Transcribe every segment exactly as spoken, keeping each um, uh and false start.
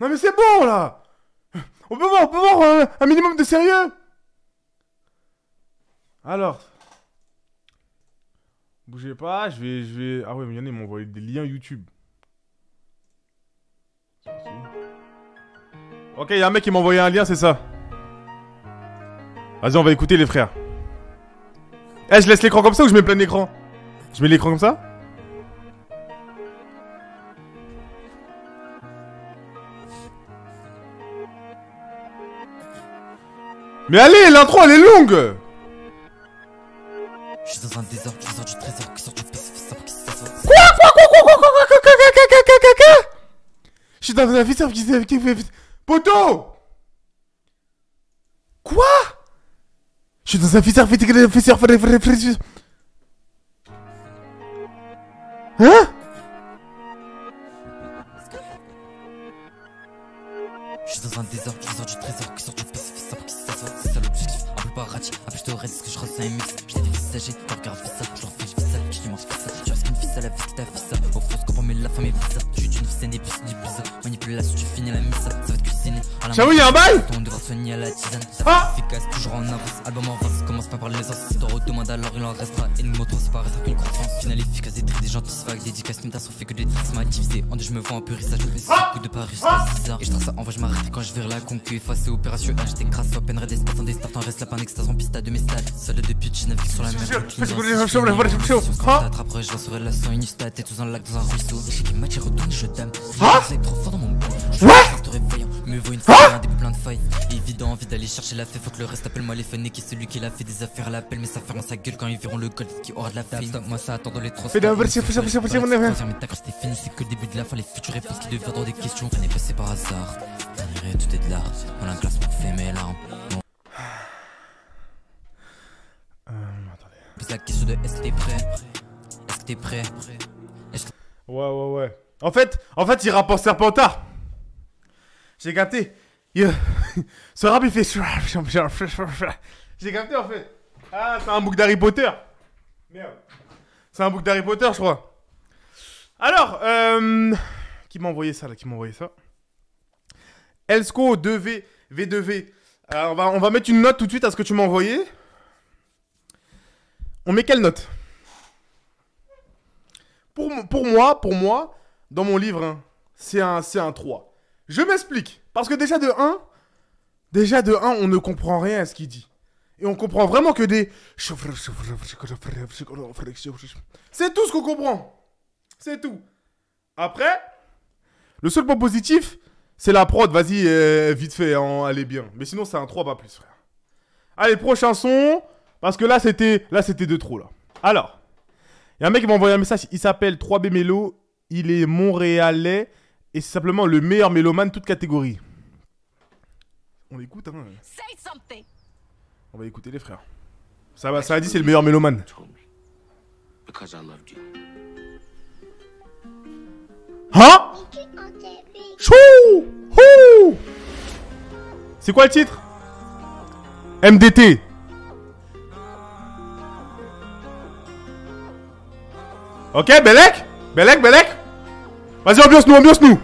Non mais c'est bon là. On peut voir, on peut voir un, un minimum de sérieux. Alors. Bougez pas, je vais, je vais... Ah ouais, mais il y en a, ils m'ont envoyé des liens YouTube. Ok, il y a un mec qui m'a envoyé un lien, c'est ça. Vas-y, on va écouter les frères. Eh, je laisse l'écran comme ça ou je mets plein d'écran? Je mets l'écran comme ça? Mais allez, l'intro elle est longue. Je suis dans un désordre, je sors du trésor, qui sort du pacifique, qui s'assoit. Quoi quoi quoi quoi quoi quoi quoi quoi quoi quoi quoi quoi quoi. Je suis dans un afficheur qui s'est... Poto. Quoi? Je suis dans un afficheur qui s'est... Hein? Je suis dans un désordre, je sors du trésor, qui sort du pacifique, qui s'assoit. C'est ça l'objectif, un peu paradis, un peu je te reste, ce que je ressens un mix. J'ai des visagers, je regarde ça, je leur fais, je vis ça, je dimanche fais ça. Tu restes qu'une fille à la vie qui t'a fait ça. Au fond, ce qu'on met la femme est bizarre. Je suis d'une scène et puis c'est du bizarre. Manipulation, tu finis la mise, ça va te cuisiner. J'avoue, y'a un bail! On devra soigner à la tisane. Ça ah efficace, toujours en avance. Album en avance, commence pas par les os. Si t'en redemande alors il en restera. Et une moto, c'est pas restera qu'une croissance. Finale efficace, des tri, des gentils vagues. Dédicace, une tasse, on fait que des tricks. Ma divisé en deux, je me vends un peu rissage. Je me fais coup de Paris, c'est bizarre. Et je trace ça en vrai, je m'arrête quand je verrai la concu. Effacé, opération un, j'étais crasse. Soit peine, des stats, en des starts, en reste la panne, extase en piste à de mes stades. Seul de pute, je navigue sur la mer. Quand t'attraperais, je lancerai la sang, une stat, et tous en lac dans un ruisseau. J'ai qui match, retourne, je t'aime. C'est trop fort dans mon bout. Je reste réveillant, me vaut une fois, un début plein de failles. Évident, envie d'aller chercher la fée, faut que le reste appelle-moi les fun. Et qui est celui qui l'a fait des affaires à l'appel, mais ça ferme sa gueule quand ils verront le golf qui aura de la fame. Stop, moi ça attend dans les trois. Fais d'un verset, fais ça, fais ça, fais ça, fais ça. Mais ta c'était fini, c'est que le début de la fin, les futures réponses qui deviendront des questions. Rien n'est passé par hasard, rien tout est de l'art. Dans un classement fait mes larmes. Euh, attendez. Pose la question de est-ce que t'es prêt? Est-ce que t'es prêt? Ouais, ouais, ouais. En fait, en fait, il rappe en serpentard. J'ai capté. Yeah. Ce rap, il fait... J'ai capté, en fait. Ah, c'est un book d'Harry Potter. Merde. C'est un book d'Harry Potter, je crois. Alors, euh... qui m'a envoyé ça, là? Qui m'a envoyé ça? Elsco deux V, V deux V. Alors, on va, on va mettre une note tout de suite à ce que tu m'as envoyé. On met quelle note? Pour, pour moi, pour moi, dans mon livre, hein, c'est un, c'est un trois. Je m'explique. Parce que déjà de un, déjà de un, on ne comprend rien à ce qu'il dit. Et on comprend vraiment que des... C'est tout ce qu'on comprend. C'est tout. Après, le seul point positif, c'est la prod. Vas-y, euh, vite fait, hein, elle est bien. Mais sinon, c'est un trois, pas plus, frère. Allez, prochain son. Parce que là, c'était là c'était de trop, là. Alors, il y a un mec qui m'a envoyé un message. Il s'appelle trois B Mélo. Il est montréalais. Et c'est simplement le meilleur mélomane, toute catégorie. On écoute, hein. On va écouter les frères. Ça va, ça a dit c'est le meilleur mélomane. Hein? Chou! Hou! C'est quoi le titre? M D T. Ok, Belek? Belek, Belek? Vas-y, ambiance-nous, ambiance-nous!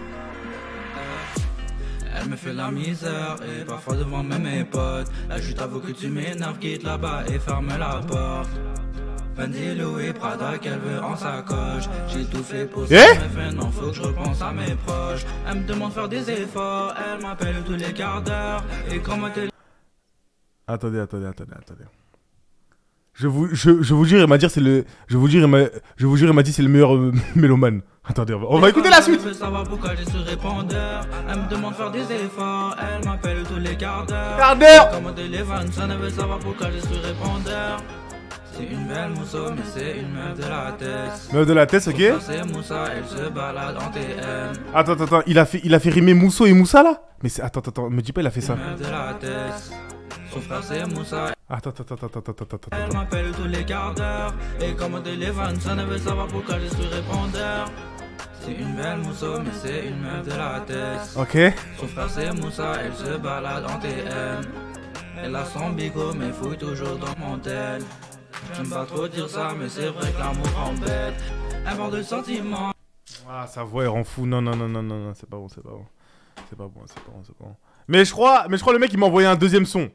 Elle me fait la misère et parfois devant même mes potes. Là, je t'avoue que tu m'énerves, quitte là-bas et ferme la porte. Fendi, Louis, Prada qu'elle veut en sacoche. J'ai tout fait pour ça, eh? mais maintenant faut que je repense à mes proches. Elle me demande de faire des efforts, elle m'appelle tous les quarts d'heure. Et quand ma télé... Attendez, attendez, attendez, attendez. Je vous, je, je vous jure, il m'a dit c'est le, je vous jure, il m'a, je vous jure, il m'a dit c'est le meilleur euh, mélomane. Attendez, on va, on va écouter la suite. Elle veut savoir pourquoi j'ai ce répondeur. Elle me demande de faire des efforts, elle m'appelle tous les quarts d'heure. Quart d'heure. Comme mon téléphone sonne, elle veut savoir pourquoi j'ai ce répondeur. C'est une belle mousseau, mais c'est une meuf de la tête. Meuf de la tête, ok. C'est Moussa, elle se balade en T M. Attends, attends, attends, il a fait, il a fait rimer Mousseau et Moussa là. Mais c'est, attends, attends, me dis pas il a fait ça. Meuf de la tête. Son frère c'est Moussa. Attends, attends, attends, attends, attends, attends. Elle m'appelle tous les quarts d'heure. Et comme mon téléphone sonne, elle veut savoir pourquoi j'ai ce répondeur. C'est une belle mousseau, mais c'est une meuf de la tête. Ok. Son frère c'est Moussa, elle se balade en T M. Elle a son bigot, mais fouille toujours dans mon tel. J'aime pas trop dire ça, mais c'est vrai que l'amour embête. Un bord de sentiments. Ah, sa voix elle rend fou. Non, non, non, non, non, non, c'est pas bon, c'est pas bon. C'est pas bon, c'est pas bon, c'est pas bon. Mais je crois, mais je crois le mec il m'a envoyé un deuxième son.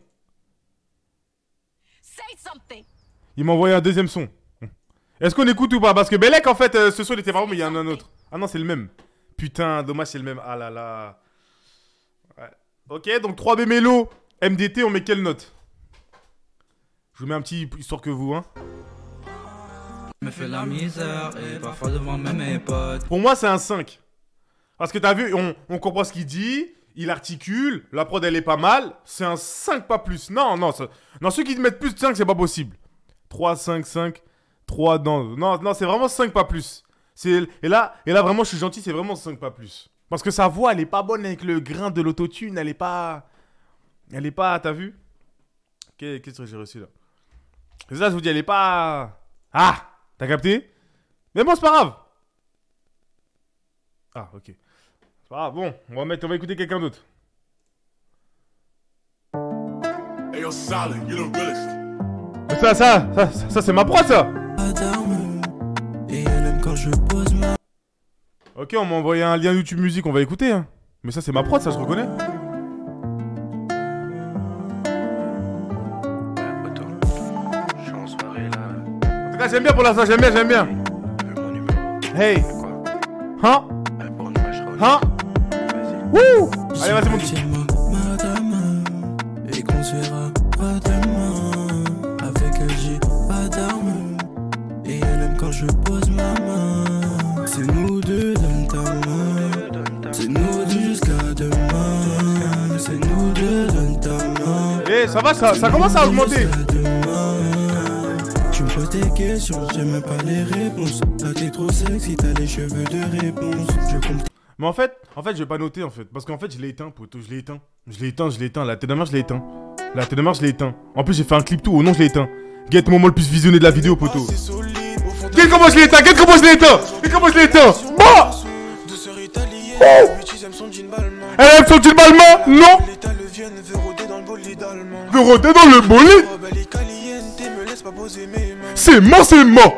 Il m'a envoyé un deuxième son. Est-ce qu'on écoute ou pas? Parce que Belek en fait, euh, ce son il était vraiment, mais il y en a un autre. Ah non, c'est le même. Putain, dommage, c'est le même. Ah là là. Ouais. Ok, donc trois B Mélo, M D T, on met quelle note? Je vous mets un petit histoire que vous, hein. Me fait la misère et parfois devant même mes potes. Pour moi, c'est un cinq. Parce que t'as vu, on, on comprend ce qu'il dit, il articule, la prod elle est pas mal. C'est un cinq, pas plus. Non, non, ça, non, ceux qui te mettent plus de cinq, c'est pas possible. trois, cinq, cinq, trois, non, non, non, c'est vraiment cinq, pas plus. Et là, et là, vraiment, je suis gentil, c'est vraiment cinq, pas plus. Parce que sa voix, elle est pas bonne avec le grain de l'autotune, elle est pas... Elle est pas, t'as vu? Qu'est-ce que j'ai reçu là? C'est ça, je vous dis, elle est pas... Ah! T'as capté? Mais bon, c'est pas grave. Ah, ok. C'est pas grave, bon, on va mettre, on va écouter quelqu'un d'autre. Hey, yo, solid, you're the realest. Mais ça, ça, ça, ça, ça c'est ma prod, ça. Ok, on m'a envoyé un lien YouTube Musique, on va écouter, hein. Mais ça, c'est ma prod, ça, je reconnais. En tout cas, j'aime bien pour l'instant, j'aime bien, j'aime bien. Hey. Hein? Hein? Wouh! Allez, vas-y, mon petit. Madame, et qu'on se verra pas demain. Avec elle, j'ai pas d'armes. Et elle aime quand je pose ma main. C'est nous deux, donne ta main. C'est nous deux jusqu'à demain. C'est nous deux, donne ta main. Eh, ça va, ça, ça commence à augmenter. Tu me poses des questions, j'aime pas les réponses. Là, t'es trop sexy, t'as les cheveux de réponse. Je comprends. Mais en fait, en fait, je vais pas noter en fait. Parce qu'en fait, je l'ai éteint, poto. Je l'ai éteint. Je l'ai éteint, je l'ai éteint. La tête de mer, je l'ai éteint. La tête de mer, je l'ai éteint. En plus, j'ai fait un clip tout. Oh non, je l'ai éteint. Guette, moment le plus visionné de la vidéo, poto. Guette comment je l'ai éteint. Guette comment je l'ai éteint. Guette comment je l'ai éteint. Bon. Oh. Elle aime son jean allemand. Non. Veut rôder dans le bolide. C'est mort, c'est mort.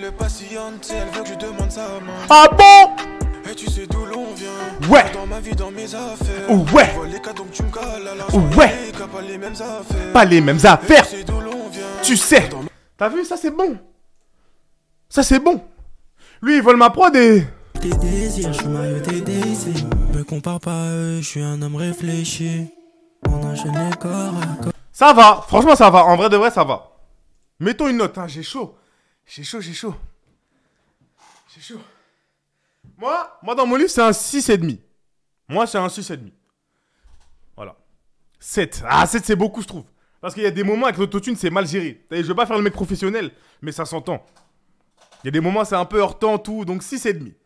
Ah bon? Et tu sais d'où l'on vient. Ouais. Dans ma vie, dans mes affaires. Oh ouais. Donc tu me cales à la oh ouais. pas les mêmes affaires. Pas les mêmes affaires. Tu sais d'où l'on vient. Tu sais. T'as vu, ça c'est bon. Ça c'est bon. Lui il vole ma prod et... Tes désirs, je suis Mario, tes Daisy. Me compare pas à eux, je suis un homme réfléchi. On enchaîne les corps à corps. Ça va, franchement ça va, en vrai de vrai ça va. Mettons une note, hein, j'ai chaud. J'ai chaud, j'ai chaud. J'ai chaud. Moi, moi dans mon livre c'est un six virgule cinq. Moi c'est un six virgule cinq. Voilà. sept. Ah sept c'est beaucoup je trouve. Parce qu'il y a des moments avec l'autotune c'est mal géré. Je veux pas faire le mec professionnel, mais ça s'entend. Il y a des moments c'est un peu hors temps tout, donc six virgule cinq.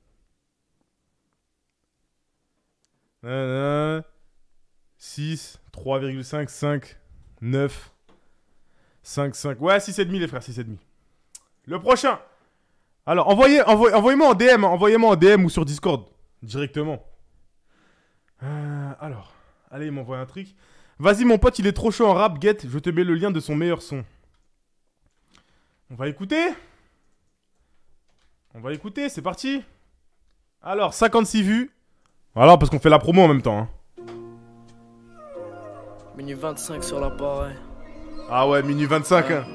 Euh, six, trois virgule cinq, cinq, neuf, cinq, cinq. Ouais, six virgule cinq les frères, six virgule cinq. Le prochain. Alors, envoyez, envoyez, envoyez-moi en D M, envoyez-moi en D M ou sur Discord, directement. Euh, alors, allez, il m'envoie un truc. Vas-y, mon pote, il est trop chaud en rap, get, je te mets le lien de son meilleur son. On va écouter. On va écouter, c'est parti. Alors, cinquante-six vues. Voilà, parce qu'on fait la promo en même temps. Hein. Minuit vingt-cinq sur l'appareil. Ah ouais, minuit vingt-cinq. Hein.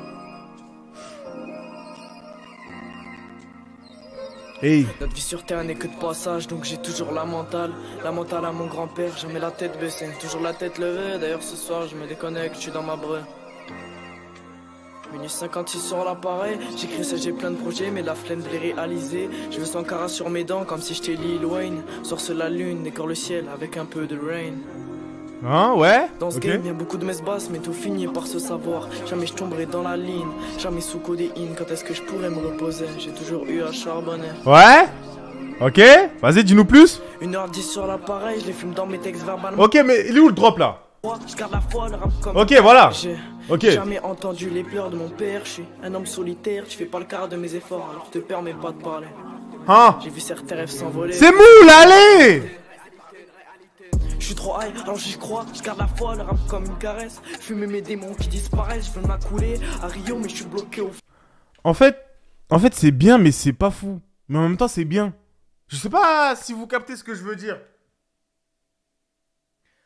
Hey. Notre vie sur terre n'est que de passage, donc j'ai toujours la mentale. La mentale à mon grand-père, jamais la tête baissée. Toujours la tête levée, d'ailleurs ce soir je me déconnecte, je suis dans ma breu. Minuit cinquante-six sur l'appareil, j'écris ça, j'ai plein de projets, mais la flemme de les réaliser. Je veux sans cara sur mes dents, comme si j'étais Lil Wayne. Sors sur la lune, décore le ciel avec un peu de rain. Hein, ouais. Dans ce okay. game, y'a beaucoup de messes basses, mais tout finit par se savoir. Jamais je tomberai dans la ligne, jamais sous codéine. Quand est-ce que je pourrais me reposer? J'ai toujours eu à charbonner. Ouais. Ok, vas-y, dis-nous plus. une heure dix sur l'appareil, je les fume dans mes textes verbalement. Ok, mais il est où le drop là? Je garde la foi, le rap comme ok, voilà. J'ai ok. jamais entendu les pleurs de mon père. Je suis un homme solitaire, tu fais pas le quart de mes efforts, alors je te permets pas de parler. Hein? J'ai vu certains rêves s'envoler. C'est mou, là, allez! Je suis trop high, alors j'y crois, je garde la foi, le rap comme une caresse. Fumer mes démons qui disparaissent, je veux ma couler à Rio, mais je suis bloqué au... En fait, en fait c'est bien, mais c'est pas fou. Mais en même temps, c'est bien. Je sais pas si vous captez ce que je veux dire.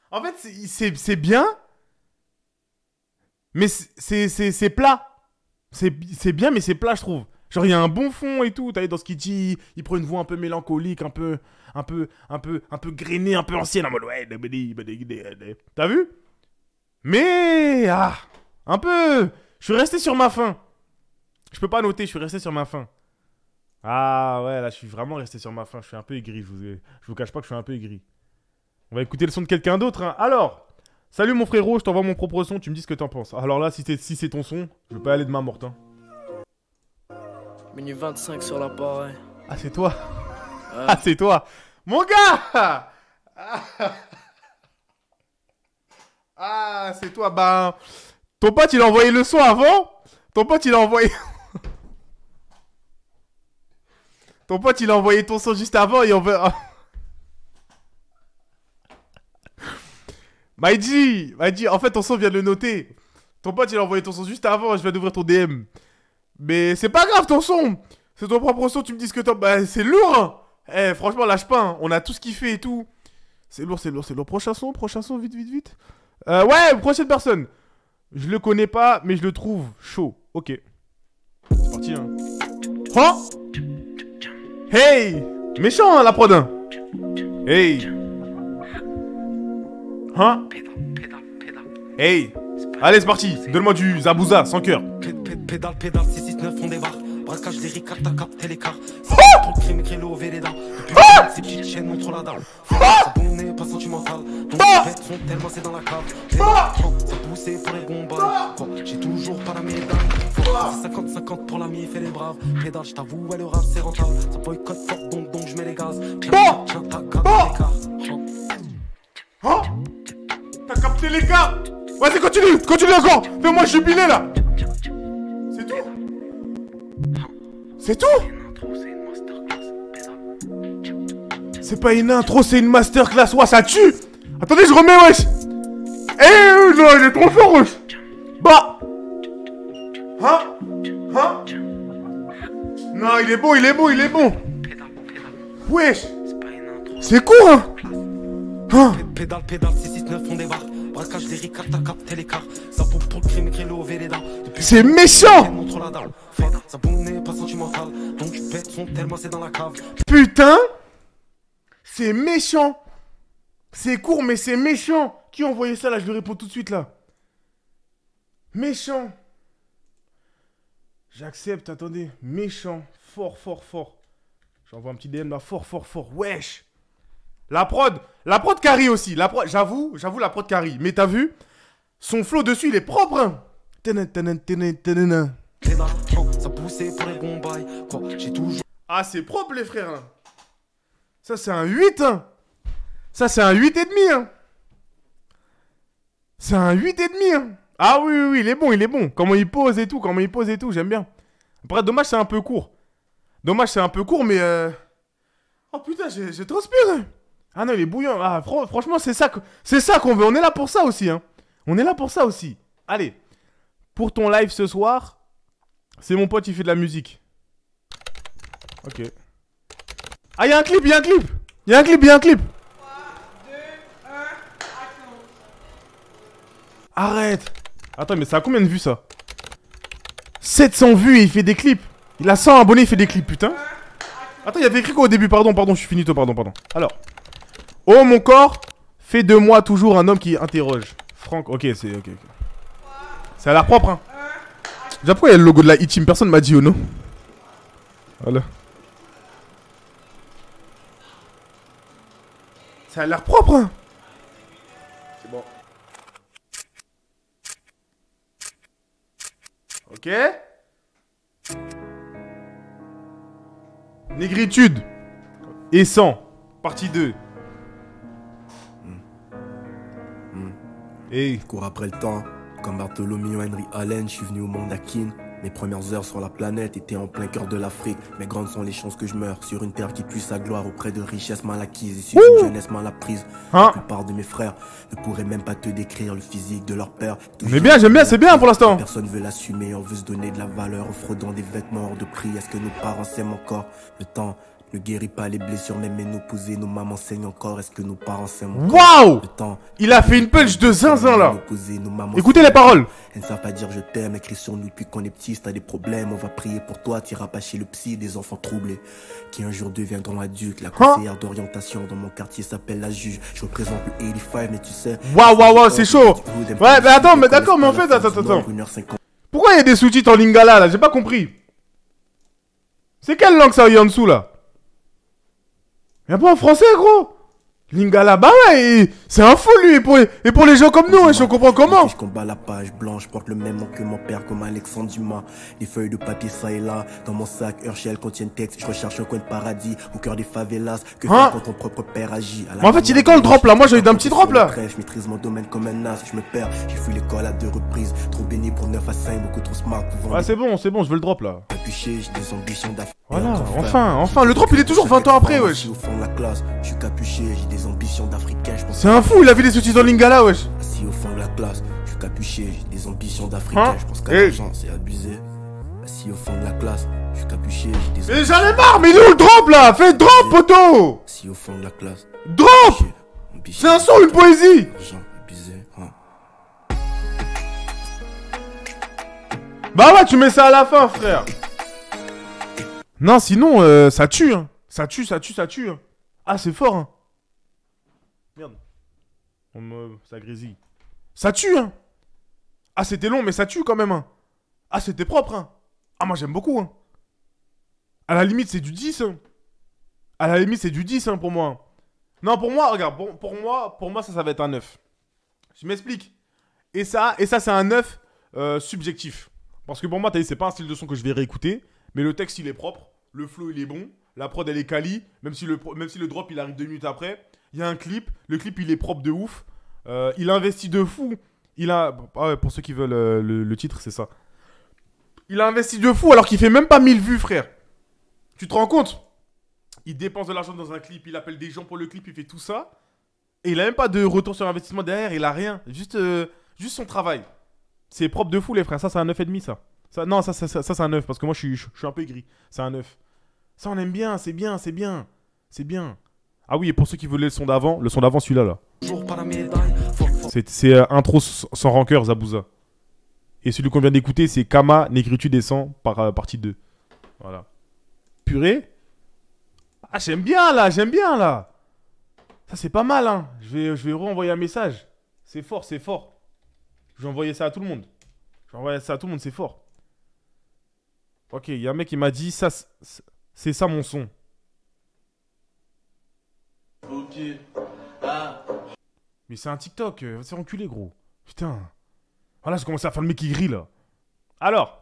En fait, c'est bien. Mais c'est plat. C'est bien, mais c'est plat, je trouve. Genre, il y a un bon fond et tout. T'as vu, dans ce qu'il dit, il prend une voix un peu mélancolique, un peu, un peu, un peu, un peu grainée, un peu ancienne, en mode ouais. T'as vu? Mais, ah, un peu. Je suis resté sur ma faim. Je peux pas noter, je suis resté sur ma faim. Ah ouais, là, je suis vraiment resté sur ma faim. Je suis un peu aigri. Je vous, ai... je vous cache pas que je suis un peu aigri. On va écouter le son de quelqu'un d'autre. Hein. Alors, salut mon frérot, je t'envoie mon propre son. Tu me dis ce que t'en penses. Alors là, si c'est si c'est ton son, je vais pas aller de main morte. Hein. Minuit vingt-cinq sur l'appareil. Ah, c'est toi. Ouais. Ah, c'est toi. Mon gars. Ah, c'est toi. Ben, ton pote, il a envoyé le son avant. Ton pote, il a envoyé... Ton pote, il a envoyé ton son juste avant et on veut... Maïdi, Maïdi, en fait, ton son vient de le noter. Ton pote, il a envoyé ton son juste avant et je viens d'ouvrir ton D M. Mais c'est pas grave, ton son. C'est ton propre son, tu me dis ce que t'en... Bah, c'est lourd, hein. Eh, franchement, lâche pas, hein. On a tout ce qu'il fait et tout. C'est lourd, c'est lourd, c'est lourd. Prochain son, prochain son, vite, vite, vite. Euh, ouais, prochaine personne. Je le connais pas, mais je le trouve chaud. Ok. C'est parti, hein. Oh! Hey! Méchant, hein, la prod, hein. Hey! Hein? Hey! Allez, c'est parti. Donne-moi du Zabouza, sans cœur. Pédale, pédale, six six neuf, on débarque. Braquage des ricards, t'as capté l'écart. C'est trop de crime, écrit le Véleda. Depuis que ces petites chaînes montrent la dalle. Ça bon pas sentimental. Donc les bêtes sont tellement c'est dans la cave. Ça poussé pour les bombes. J'ai toujours pas la médaille. cinquante cinquante pour la mif et les braves. Pédale, j't'avoue, elle le rap, c'est rentable. Ça boycotte fort, donc donc j'mets les gaz. Tiens, tiens, t'as capté l'écart. Oh! T'as capté l'écart! Vas-y, continue! Continue encore! Fais-moi jubiler là! C'est tout? C'est tout? C'est pas une intro, c'est une masterclass. Ouah, ça tue! Attendez, je remets, wesh! Eh, non, il est trop fort, wesh! Bah! Hein? Hein? Non, il est bon, il est bon, il est bon! Wesh! C'est court, hein? Hein? Pédale, pédale, six six neuf, on débarque. Braquage des ricards, t'as capté l'écart. Ça pour pour le crime, écrit le Véleda. C'est méchant! Ça bon pas sentimental. Donc je pète son tellement c'est dans la cave. Putain! C'est méchant! C'est court, mais c'est méchant! Qui a envoyé ça là? Je lui réponds tout de suite là. Méchant! J'accepte, attendez. Méchant. Fort, fort, fort. J'envoie un petit D M là. Fort, fort, fort. Wesh! La prod, la prod carry aussi. La prod, j'avoue, j'avoue la prod carry. Mais t'as vu, son flow dessus, il est propre. Hein. Ah, c'est propre les frères. Hein. Ça c'est un huit. Hein. Ça c'est un huit et demi. Hein. C'est un huit et demi. Hein. Ah oui, oui, oui, il est bon, il est bon. Comment il pose et tout, comment il pose et tout, j'aime bien. Après, dommage, c'est un peu court. Dommage, c'est un peu court, mais euh... oh putain, j'ai transpiré. Ah non, il est bouillant. Ah, fr franchement, c'est ça c'est ça qu'on veut. On est là pour ça aussi. Hein. On est là pour ça aussi. Allez. Pour ton live ce soir, c'est mon pote, il fait de la musique. Ok. Ah, il y a un clip, il y a un clip. Il y a un clip, il y a un clip. trois, deux, un, action. Arrête. Attends, mais ça a combien de vues ça? sept cents vues et il fait des clips. Il a cent abonnés, il fait des clips, putain. Attends, il y avait écrit quoi au début? Pardon, pardon, je suis finito, pardon, pardon. Alors. Oh, mon corps fait de moi toujours un homme qui interroge. Franck, ok, c'est ok, ok. Ça a l'air propre, hein. Déjà, pourquoi il y a le logo de la E-Team? Personne m'a dit oh non. Voilà. Ça a l'air propre, hein. C'est bon. Ok. Négritude. Et sang. Partie deux. Hey. Cours après le temps, comme Bartholomew Henry Allen, je suis venu au monde à Kin. Mes premières heures sur la planète étaient en plein cœur de l'Afrique. Mais grandes sont les chances que je meure sur une terre qui pue sa gloire auprès de richesses mal acquises, issues d'une jeunesse mal apprise. Hein? La plupart de mes frères ne pourraient même pas te décrire le physique de leur père. Mais bien, j'aime bien, c'est bien pour l'instant. Personne veut l'assumer, on veut se donner de la valeur en fraudant des vêtements hors de prix. Est-ce que nos parents s'aiment encore? Le temps Ne guérit pas les blessures, même ménopausées. Nos mamans saignent encore, est-ce que nos parents s'aiment? Waouh! Il a fait une punch de zinzin là. Écoutez les paroles. Elles ne savent pas dire je t'aime, écrit sur nous depuis qu'on est petit. Si t'as des problèmes, on va prier pour toi. T'iras pas chez le psy, des enfants troublés qui un jour deviendront adultes. La conseillère hein? d'orientation dans mon quartier s'appelle la juge. Je représente le quatre-vingt-cinq, mais tu sais. Waouh, waouh, waouh, c'est chaud. Ouais, mais attends, mais d'accord, mais en fait, attends, attends. Pourquoi il y a des sous-titres en lingala là? J'ai pas compris. C'est quelle langue ça y est en dessous là? Y'a pas en français gros? Lingala, bah ouais, c'est un fou lui, et pour les, et pour les gens comme nous, et je comprends comment. Je combat la page blanche, porte le même nom que mon père, comme Alexandre Dumas. Des feuilles de papier ça et là, dans mon sac, Herschel contiennent texte. Je recherche un coin de paradis, au cœur des favelas. Que hein? faire quand ton propre père agit? En fait, il est quand le drop là? Moi j'ai eu d'un petit drop là. Je maîtrise mon domaine comme un as, je me perds. J'ai fui l'école à deux reprises, trop béni pour neuf à cinq, beaucoup trop smart. Ah, c'est bon, c'est bon, je veux le drop là. Capuché, j'ai des ambitions d'affaires. Voilà, enfin, enfin, le drop il est toujours vingt ans après, wesh. Au fond de la classe, je suis capuché, j'ai des ambitions d'Africain. C'est un fou, il a vu des sous-titres dans lingala, wesh. Assis au fond de la classe, je suis capuché, j'ai des ambitions d'Africain. Hein? Je pense qu'à hey. l'argent, c'est abusé. Assis au fond de la classe, je suis capuché, j'ai des mais j'en ai marre, mais il est où le drop là? Fais drop, poteau. Assis au fond de la classe. Drop. C'est un son, une poésie. Argent, abusé, hein. Bah ouais, tu mets ça à la fin, frère. Non, sinon, euh, ça tue, hein. Ça tue, ça tue, ça tue. Hein. Ah, c'est fort, hein. Merde. On me... Ça grésille. Ça tue, hein. Ah, c'était long, mais ça tue quand même, hein. Ah, c'était propre, hein. Ah, moi, j'aime beaucoup, hein. À la limite, c'est du dix, hein. À la limite, c'est du dix, hein, pour moi. Non, pour moi, regarde, bon, pour moi, pour moi, ça, ça va être un neuf. Je m'explique. Et ça, et ça c'est un neuf euh, subjectif. Parce que pour moi, t'as dit, c'est pas un style de son que je vais réécouter, mais le texte, il est propre. Le flow, il est bon. La prod, elle est quali. Même si le, même si le drop, il arrive deux minutes après. Il y a un clip. Le clip, il est propre de ouf. Euh, il investit de fou. Il a... Ah ouais, pour ceux qui veulent euh, le, le titre, c'est ça. Il a investi de fou alors qu'il fait même pas mille vues, frère. Tu te rends compte? Il dépense de l'argent dans un clip. Il appelle des gens pour le clip. Il fait tout ça. Et il a même pas de retour sur investissement derrière. Il a rien. Juste, euh, juste son travail. C'est propre de fou, les frères. Ça, c'est un neuf virgule cinq, ça. ça. Non, ça, ça, ça, ça c'est un neuf. Parce que moi, je suis, je, je suis un peu gris. C'est un neuf. Ça, on aime bien. C'est bien, c'est bien. C'est bien. Ah oui, et pour ceux qui voulaient le son d'avant, le son d'avant, celui-là, là. C'est euh, intro sans rancœur, Zabouza. Et celui qu'on vient d'écouter, c'est Kama, Négritude et sang, par euh, partie deux. Voilà. Purée. Ah, j'aime bien, là, j'aime bien, là. Ça, c'est pas mal, hein. Je vais, je vais renvoyer un message. C'est fort, c'est fort. Je vais envoyer ça à tout le monde. Je vais envoyer ça à tout le monde, c'est fort. Ok, il y a un mec qui m'a dit, ça, c'est ça mon son. Ok. Ah. Mais c'est un TikTok, va se faire enculer, gros. Putain. Voilà, j'ai commencé à faire le mec qui grille, là. Alors.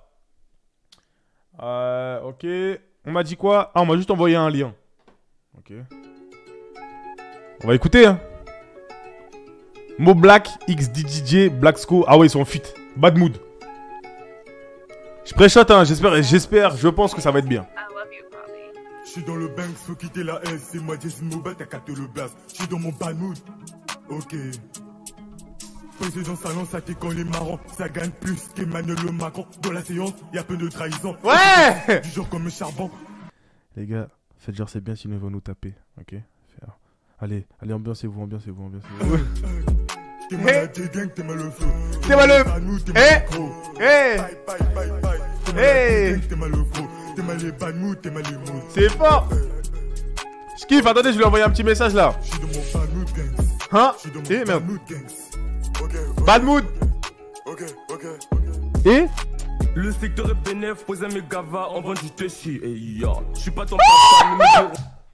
Euh, ok. On m'a dit quoi? Ah, on m'a juste envoyé un lien. Ok. On va écouter, hein. Mo Black, X D J, Black Sco. Ah ouais, ils sont en fit. Bad mood. Je pré-shot, hein. J'espère, j'espère, je pense que ça va être bien. Je suis dans le bank, faut quitter la S. C'est moi, Jason Mobile, t'as capté le blast. Je suis dans mon bad mood. Ok. Posé dans le salon, ça t'est quand les marrons. Ça gagne plus qu'Emmanuel le Macron. Dans la séance, y'a peu de trahison. Ouais! Du genre comme un charbon. Les gars, faites genre c'est bien sinon ils vont nous taper. Ok? Allez, allez, ambiancez-vous, ambiancez-vous, ambiancez-vous. T'es mal à gang, t'es mal au flow. T'es mal au flow. Eh! Eh! Eh! T'es mal au flow. T'es mal les bad mood, t'es mal les mood. C'est fort! Je kiffe, attendez, je lui ai envoyé un petit message là. Je suis dans mon bad mood gang. Hein? Eh merde. Bad mood. Ok, ok. Et? Le secteur est bénéf, posez mes gavas en vend du Tessie. Et ya, je suis pas ton papa.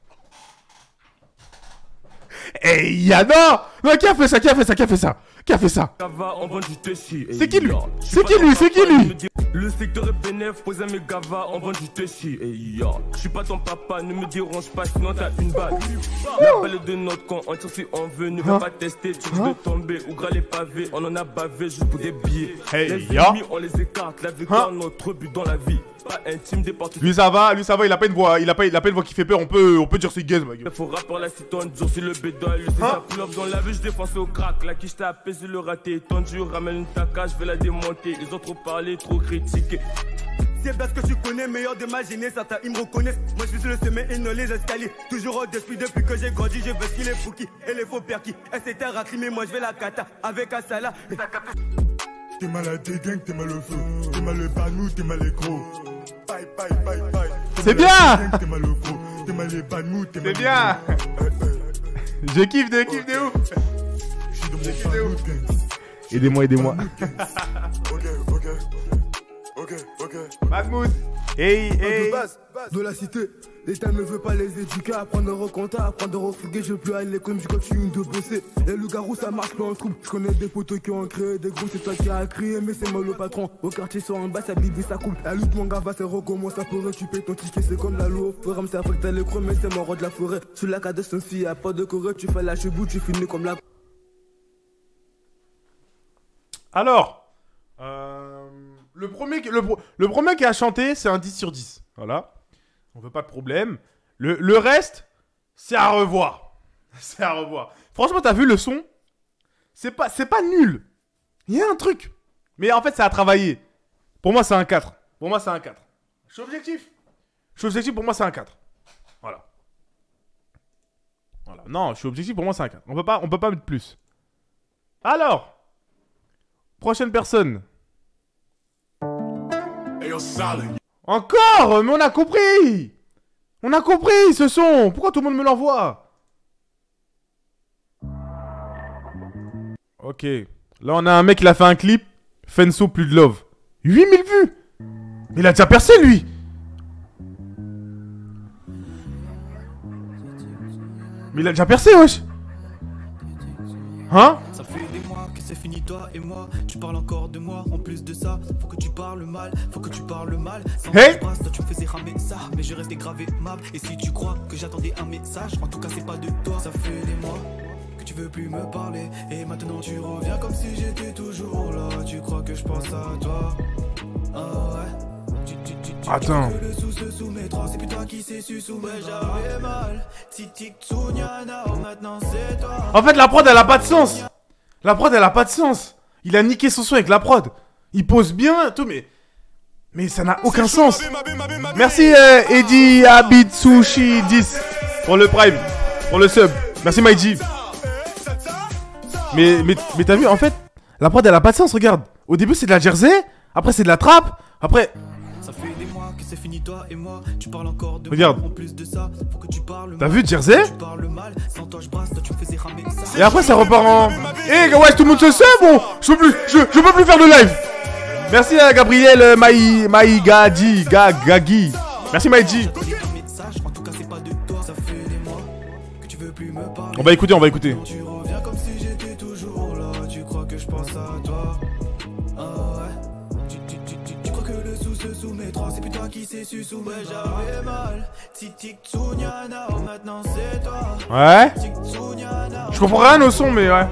Eh ya non! Non, qui a fait ça? Qui a fait ça? Qui a fait ça? Qui a fait ça? C'est qui lui? C'est qui lui? C'est qui lui? Le secteur est bénéf, posez mes gavas en vend du Tessie. Et ya, je suis pas ton papa, ne me dérange pas, sinon t'as une balle. La balle de notre camp, on tire si on veut, ne va pas tester, tu veux tomber ou gras les pavés, on en a bavé juste pour des billets. Les ennemis, on les écarte, la victoire, notre but dans la vie. Pas intime des parties. Lui ça va, lui ça va, il a pas une voix, il a pas, il a pas une voix qui fait peur, on peut, on peut dire c'est gaze, ma gueule. Faut rapport la citone, dur sur le bédouin, lui c'est sa pull-up dans la vie, je défonce au crack. La quiche t'a apaisé le raté, tendu, ramène une taca, je vais la démonter. Les autres trop parlé, trop critiqué. C'est parce que tu connais, meilleur de ma jeunesse. Certains ils me reconnaissent. Moi je suis sur le sommet et non les escaliers. Toujours au dessus depuis que j'ai grandi. Je veux qu'il est fouki et les faux perquis. Elle s'était raclimée, moi je vais la cata avec Asala. T'es mal à des gangs, t'es mal au feu. T'es mal le banou, t'es mal les gros. Bye bye bye bye. C'est bien. T'es mal le gros. T'es mal les banou, t'es mal. C'est bien. Je kiffe de kiffe de ouf. Je suis dans mon banou. Aidez-moi, aidez-moi. Ok, ok. Ok, ok. Mahmoud. Hey, hey. De base, de la cité, l'État ne veut pas les éduquer, apprendre à recompter, apprendre à refuguer, je veux plus aller l'école, je continue de bosser. Et le garou ça marche pas en trouble, je connais des potos qui ont créé des groupes, c'est toi qui as crié, mais c'est moi le patron. Au quartier sur en bas, ça bibi, ça coule. La lutte, mon gars, va c'est comment ça peut récupérer ton ticket, c'est comme la loi. Au forum, ça fait que t'as les creux, mais c'est mort de la forêt. Sous la cadence, son fille, y'a pas de corée, tu fais la chebou, tu finis comme la. Alors, euh, le, premier, le, le premier qui a chanté, c'est un dix sur dix. Voilà. On veut pas de problème. Le, le reste, c'est à revoir. C'est à revoir. Franchement, t'as vu le son? C'est pas, c'est pas nul. Il y a un truc. Mais en fait, c'est à travailler. Pour moi, c'est un quatre. Pour moi, c'est un quatre. Je suis objectif. Je suis objectif, pour moi, c'est un quatre. Voilà. Voilà. Non, je suis objectif, pour moi, c'est un quatre. On peut pas, on peut pas mettre plus. Alors... Prochaine personne. Encore? Mais on a compris. On a compris ce son. Pourquoi tout le monde me l'envoie? Ok. Là, on a un mec qui a fait un clip. Fenso, plus de love. huit mille vues. Il a déjà percé, lui. Mais il a déjà percé, wesh. Hein? Ça fait des mois que c'est fini toi et moi. Tu parles encore de moi. En plus de ça, faut que tu parles mal. Faut que tu parles mal. Sans hey! Toi tu me faisais ramer ça. Mais je restais gravé mal. Et si tu crois que j'attendais un message, en tout cas c'est pas de toi. Ça fait des mois que tu veux plus me parler. Et maintenant tu reviens comme si j'étais toujours là. Tu crois que je pense à toi? Ah ouais. Tu, tu, tu, tu, Attends. Tu le sous se soumettra. C'est plus toi qui s'est su soumettre. J'avais mal. Tic Tsunyana. Maintenant c'est toi. En fait, la prod, elle a pas de sens. La prod, elle a pas de sens. Il a niqué son son avec la prod. Il pose bien, tout, mais... Mais ça n'a aucun sens. Merci, euh, Eddie Abitsushi dix pour le prime, pour le sub. Merci, Maïji. Mais, mais, mais t'as vu, en fait, la prod, elle a pas de sens, regarde. Au début, c'est de la jersey. Après, c'est de la trappe. Après... Ça fait des mois que c'est fini toi et moi. Tu parles encore de regarde. Moi. En plus de ça, faut que tu parles. T'as vu Jersey? Tu parles mal. Sans toi je brasse, toi tu me faisais ramer ça. Et après ça repart en... Eh hey, ouais, tout le monde se sait, bon. Je peux plus, je, je peux plus faire de live. Merci à Gabriel euh, Maï, Maï Gadi, Ga, Gagi. Merci Maïji. On va écouter, on va écouter. Tu reviens comme si j'étais toujours là. Tu crois que je pense à toi? Ah ouais. Tu, tu, tu, tu, tu crois que le sous se soumettra. C'est plus toi qui s'est su soumettre. J'avais mal. Tic Tsunyana. Maintenant c'est toi. Ouais. Je comprends rien au son, mais ouais.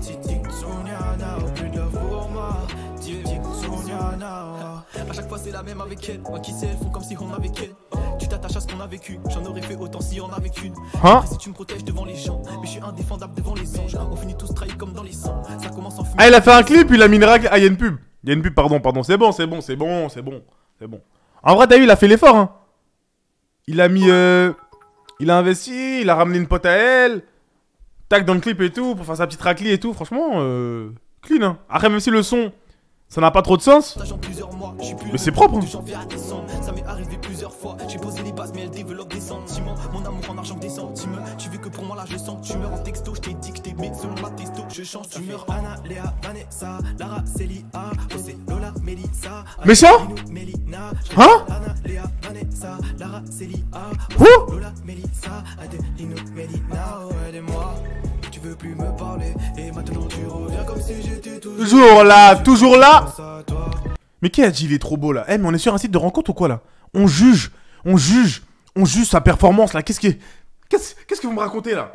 A chaque fois c'est la même avec elle. Moi qui sais, elles font comme si on avait qu'elle. Tu t'attaches à ce qu'on a vécu. J'en aurais fait autant si on avait qu'une. Hein? Si tu me protèges devant les gens, mais je suis indéfendable devant les anges. On finit tous trahis comme dans les sangs. Ça commence en fumée. Ah, il a fait un clip, il a mis une règle. Ah, il y a une pub. Il y a une pub, pardon, pardon. C'est bon, c'est bon, c'est bon, c'est bon. C'est bon. En vrai, t'as vu, il a fait l'effort, hein. Il a mis. Euh... Il a investi, il a ramené une pote à elle. Tac dans le clip et tout, pour faire sa petite raclée et tout. Franchement, euh... clean, hein. Après, même si le son. Ça n'a pas trop de sens. Mais c'est propre. Ça m'est arrivé plusieurs fois. J'ai posé les bases, mais elle développe des sentiments. Mon amour en argent des centimes. Tu veux que pour moi là je sens que tu meurs en texto. Je t'ai dit que je t'aimais selon ma testo. Je change, tu meurs. Anna, Léa, Vanessa, Lara, Célia, José, Lola, Melissa. Mais ça? Hein? Anna, Léa, Vanessa, Lara, Célia, Où? Lola, Melissa, Adelino, Melina, aide-moi. Tu veux plus me parler et maintenant tu reviens comme si j'étais toujours, toujours là, toujours là. Mais qui a dit il est trop beau là? Eh mais on est sur un site de rencontre ou quoi là? On juge, on juge, on juge sa performance là. Qu'est-ce qui est... Qu'est-ce qu'est-ce que vous me racontez là?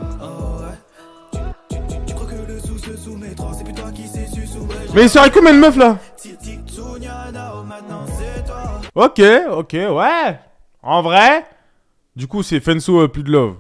Mais il serait combien de meufs là? Ok, ok, ouais. En vrai, du coup c'est Fenso euh, plus de love.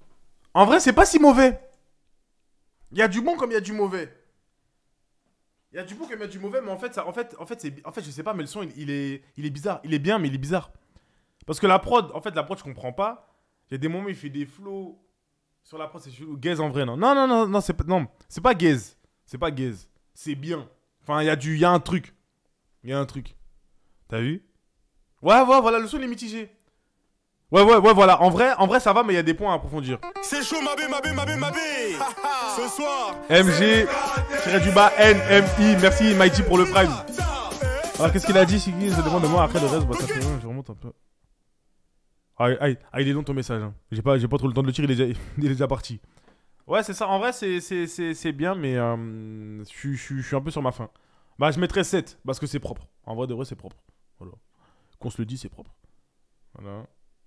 En vrai, c'est pas si mauvais. Il y a du bon comme il y a du mauvais. Il y a du bon comme il y a du mauvais, mais en fait, ça, en fait, en fait, c'est, en fait, je sais pas, mais le son, il, il est, il est bizarre. Il est bien, mais il est bizarre. Parce que la prod, en fait, la prod, je comprends pas. Il y a des moments où il fait des flows sur la prod, c'est chelou. Gaze en vrai, non. Non, non, non, non, c'est pas, non, c'est pas gaze. C'est pas gaze. C'est bien. Enfin, il y a du, il y a un truc. Il y a un truc. T'as vu? Ouais, ouais, voilà, le son il est mitigé. Ouais, ouais, ouais, voilà. En vrai, en vrai, ça va, mais il y a des points à approfondir. C'est chaud, ma bé, ma bé, ma bé, ma bé. Ce soir. M G, tiré du bas, N M I. Merci, Mighty, pour le prime. Alors, qu'est-ce qu'il a dit, Siggy? Je demande de moi après le reste. Bah, ça fait rien, je remonte un peu. Ah, ah, ah, il est long ton message. Hein. J'ai pas, j'ai pas trop le temps de le tirer, il est déjà, il est déjà parti. Ouais, c'est ça. En vrai, c'est bien, mais euh, je suis un peu sur ma faim. Bah, je mettrais sept, parce que c'est propre. En vrai, de vrai, c'est propre. Voilà. Qu'on se le dit, c'est propre. Voilà.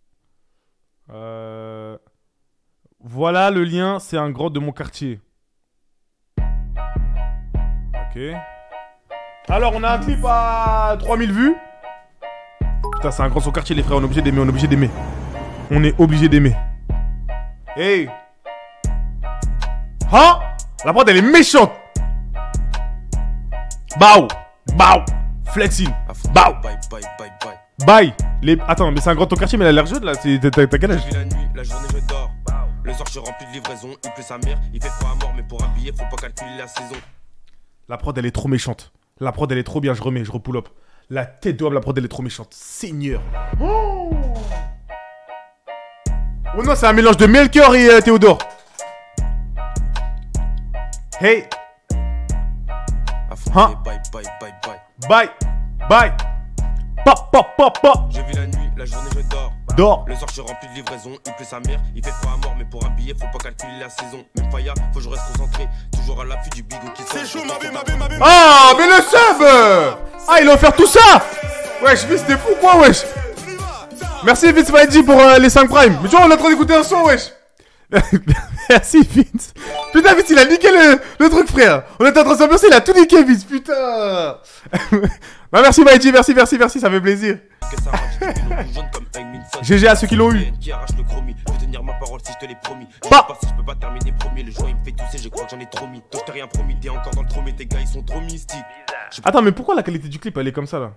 Euh... Voilà le lien, c'est un grand de mon quartier. Ok. Alors, on a un clip à trois mille vues. Putain, c'est un grand son quartier, les frères. On est obligé d'aimer, on est obligé d'aimer. On est obligé d'aimer. Hey. Hein? La prod, elle est méchante. Bao. Bao. Flexing. Bao. Bye, bye, bye, bye. Bye. Les... Attends, mais c'est un grand ton quartier, mais elle a l'air jeune là. T'as quel âge? Je vis la nuit, la journée je dors. Le soir je suis rempli de livraisons. Il pleut sa mère, il fait froid à mort, mais pour un billet, faut pas calculer la saison. La prod, elle est trop méchante. La prod, elle est trop bien. Je remets, je repull up. La tête de homme, la prod, elle est trop méchante. Seigneur. Oh, oh non, c'est un mélange de Melchior et euh, Théodore. Hey. Hein? Bye, bye, bye, bye. Bye. Bye. Pop, pop, pop, pop. Je vis la nuit, la journée je dors. Dors. Le soir je suis rempli de livraisons. Il pleut sa mère, il fait froid à mort, mais pour un billet, faut pas calculer la saison. Même Faya, faut que je reste concentré. Toujours à l'affût du bigot qui sort. C'est chaud, ma bé, ma bé, ma bé. Ah, mais le sub. Ah, il a offert tout ça. Wesh, Vince, t'es fou quoi, wesh. Merci Vince Mighty pour euh, les cinq primes. Mais tu vois, on est en train d'écouter un son, wesh. Merci Vince. Putain, Vince, il a niqué le, le truc, frère. On était en train de s'ambiancer, il a tout niqué, Vince. Putain. Bah, merci Mighty, merci, merci, merci, ça fait plaisir. G G à ceux qui l'ont eu. Qui arrache le chromie. Je vais tenir ma parole si je te l'ai promis. Je sais Bah. pas si je peux pas terminer premier. Le joint il me fait tousser, je crois que j'en ai trop mis. Toi je t'ai rien promis, t'es encore dans le trop, mais tes gars ils sont trop mystiques. Attends, mais pourquoi la qualité du clip elle est comme ça là?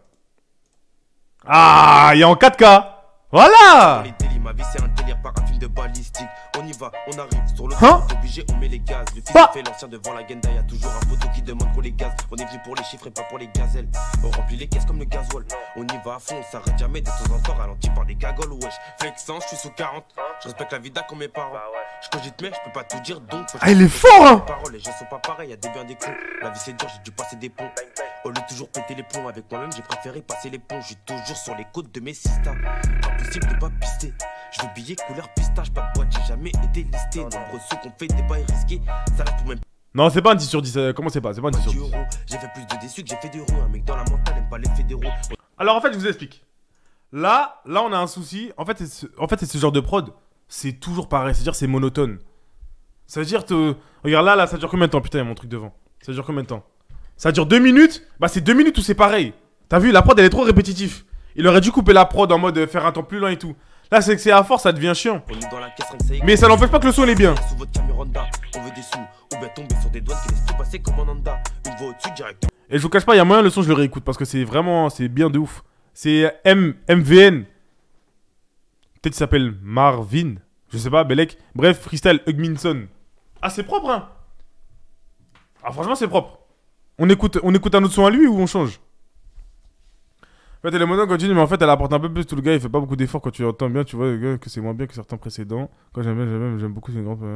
Ah, il est en quatre K. Voilà. Les délits, ma vie c'est un délire par un film de balistique. On y va, on arrive sur le Hein? toit, obligé, on met les gaz. Le fils Bah. fait l'ancien devant la Genda. Y'a toujours un poteau qui demande qu'on les gaz. On est venu pour les chiffres et pas pour les gazelles. On remplit les caisses comme le gasoil. On y va à fond, on s'arrête jamais. De temps en temps, ralenti par des cagoles. Wesh, flexant, je suis sous quarante. Je respecte la vida comme mes parents. Je cogite, mais je peux pas tout dire donc. faut que Ah, il je- est fort, hein. Les paroles, les gens sont pas pareils, y'a des biens des cons. La vie c'est dur, j'ai dû passer des ponts. Au lieu de toujours péter les plombs avec moi-même, j'ai préféré passer les ponts. Je suis toujours sur les côtes de mes sistas. Impossible de pas pister. Je veux billets couleur pistache, pas de boîte, j'ai jamais été listé. Nombreux ceux qu'on fait des bails risqués. Ça là pour même Non, c'est pas un dix sur dix. euh, Comment c'est pas? C'est pas un dix sur dix dix. euros. J'ai fait plus de déçus que j'ai fait d'euros. Un mec dans la mentale aime pas les fédéraux. Alors en fait, je vous explique. Là, là, on a un souci. En fait, c'est ce, en fait, c'est ce genre de prod. C'est toujours pareil. C'est-à-dire, c'est monotone. Ça veut dire, te... regarde là, là, ça dure combien de temps? Putain, il y a mon truc devant. Ça dure combien de temps? Ça dure deux minutes. Bah, c'est deux minutes où c'est pareil. T'as vu, la prod, elle est trop répétitive. Il aurait dû couper la prod en mode euh, faire un temps plus lent et tout. Là, c'est que c'est à force, ça devient chiant. On est dans la caisse, rien que ça y est. Mais ça n'empêche pas que le son il est bien. Sous votre caméra Honda, on veut des sous. Ou bien tomber sur des douanes qui laissent tout passer comme un Honda. Une voix au-dessus direct. Et je vous cache pas, il y a moyen le son, je le réécoute parce que c'est vraiment, c'est bien de ouf. C'est M V N. Peut-être qu'il s'appelle Marvin. Je sais pas, Belek. Bref, Freestyle Hugminson. Ah, c'est propre, hein. Ah, franchement, c'est propre. On écoute, on écoute un autre son à lui ou on change? En fait, elle est monotone continue, mais en fait, elle apporte un peu plus. Tout le gars, il fait pas beaucoup d'efforts quand tu entends bien. Tu vois, le gars, que c'est moins bien que certains précédents. Quand j'aime bien, j'aime bien, j'aime beaucoup, c'est une grande.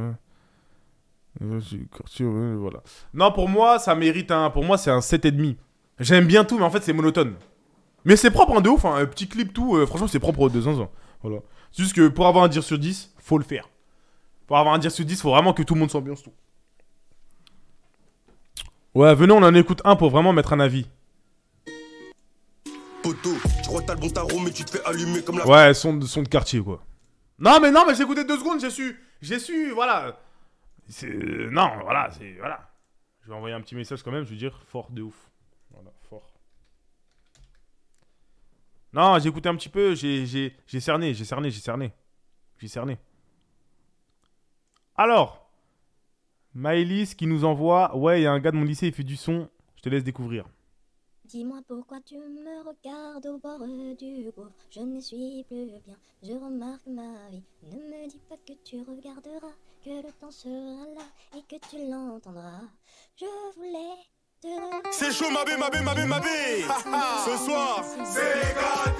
Voilà. Non, pour moi, ça mérite un. Pour moi, c'est un sept virgule cinq. J'aime bien tout, mais en fait, c'est monotone. Mais c'est propre, hein, de ouf. Hein, un petit clip, tout. Euh, franchement, c'est propre de zinzin. Voilà. C'est juste que pour avoir un dire sur dix, faut le faire. Pour avoir un dire sur dix, faut vraiment que tout le monde s'ambiance tout. Ouais, venez, on en écoute un pour vraiment mettre un avis. Poto, tu crois que t'as le bon tarot, mais tu te fais allumer comme la. Ouais, son de, son de quartier, quoi. Non, mais non, mais j'ai écouté deux secondes, j'ai su. J'ai su, voilà. C'est. Non, voilà, c'est. Voilà. Je vais envoyer un petit message quand même, je vais dire fort de ouf. Voilà, fort. Non, j'ai écouté un petit peu, j'ai j'ai cerné, j'ai cerné, j'ai cerné. J'ai cerné. Alors, Maëlys qui nous envoie. Ouais, il y a un gars de mon lycée, il fait du son. te laisse découvrir. Dis-moi pourquoi tu me regardes au bord du gouffre. Je ne suis plus bien, je remarque ma vie. Ne me dis pas que tu regarderas, que le temps sera là et que tu l'entendras. Je voulais te... C'est chaud, ma bé, ma bé, ma bé, ma bé. Ce soir, c'est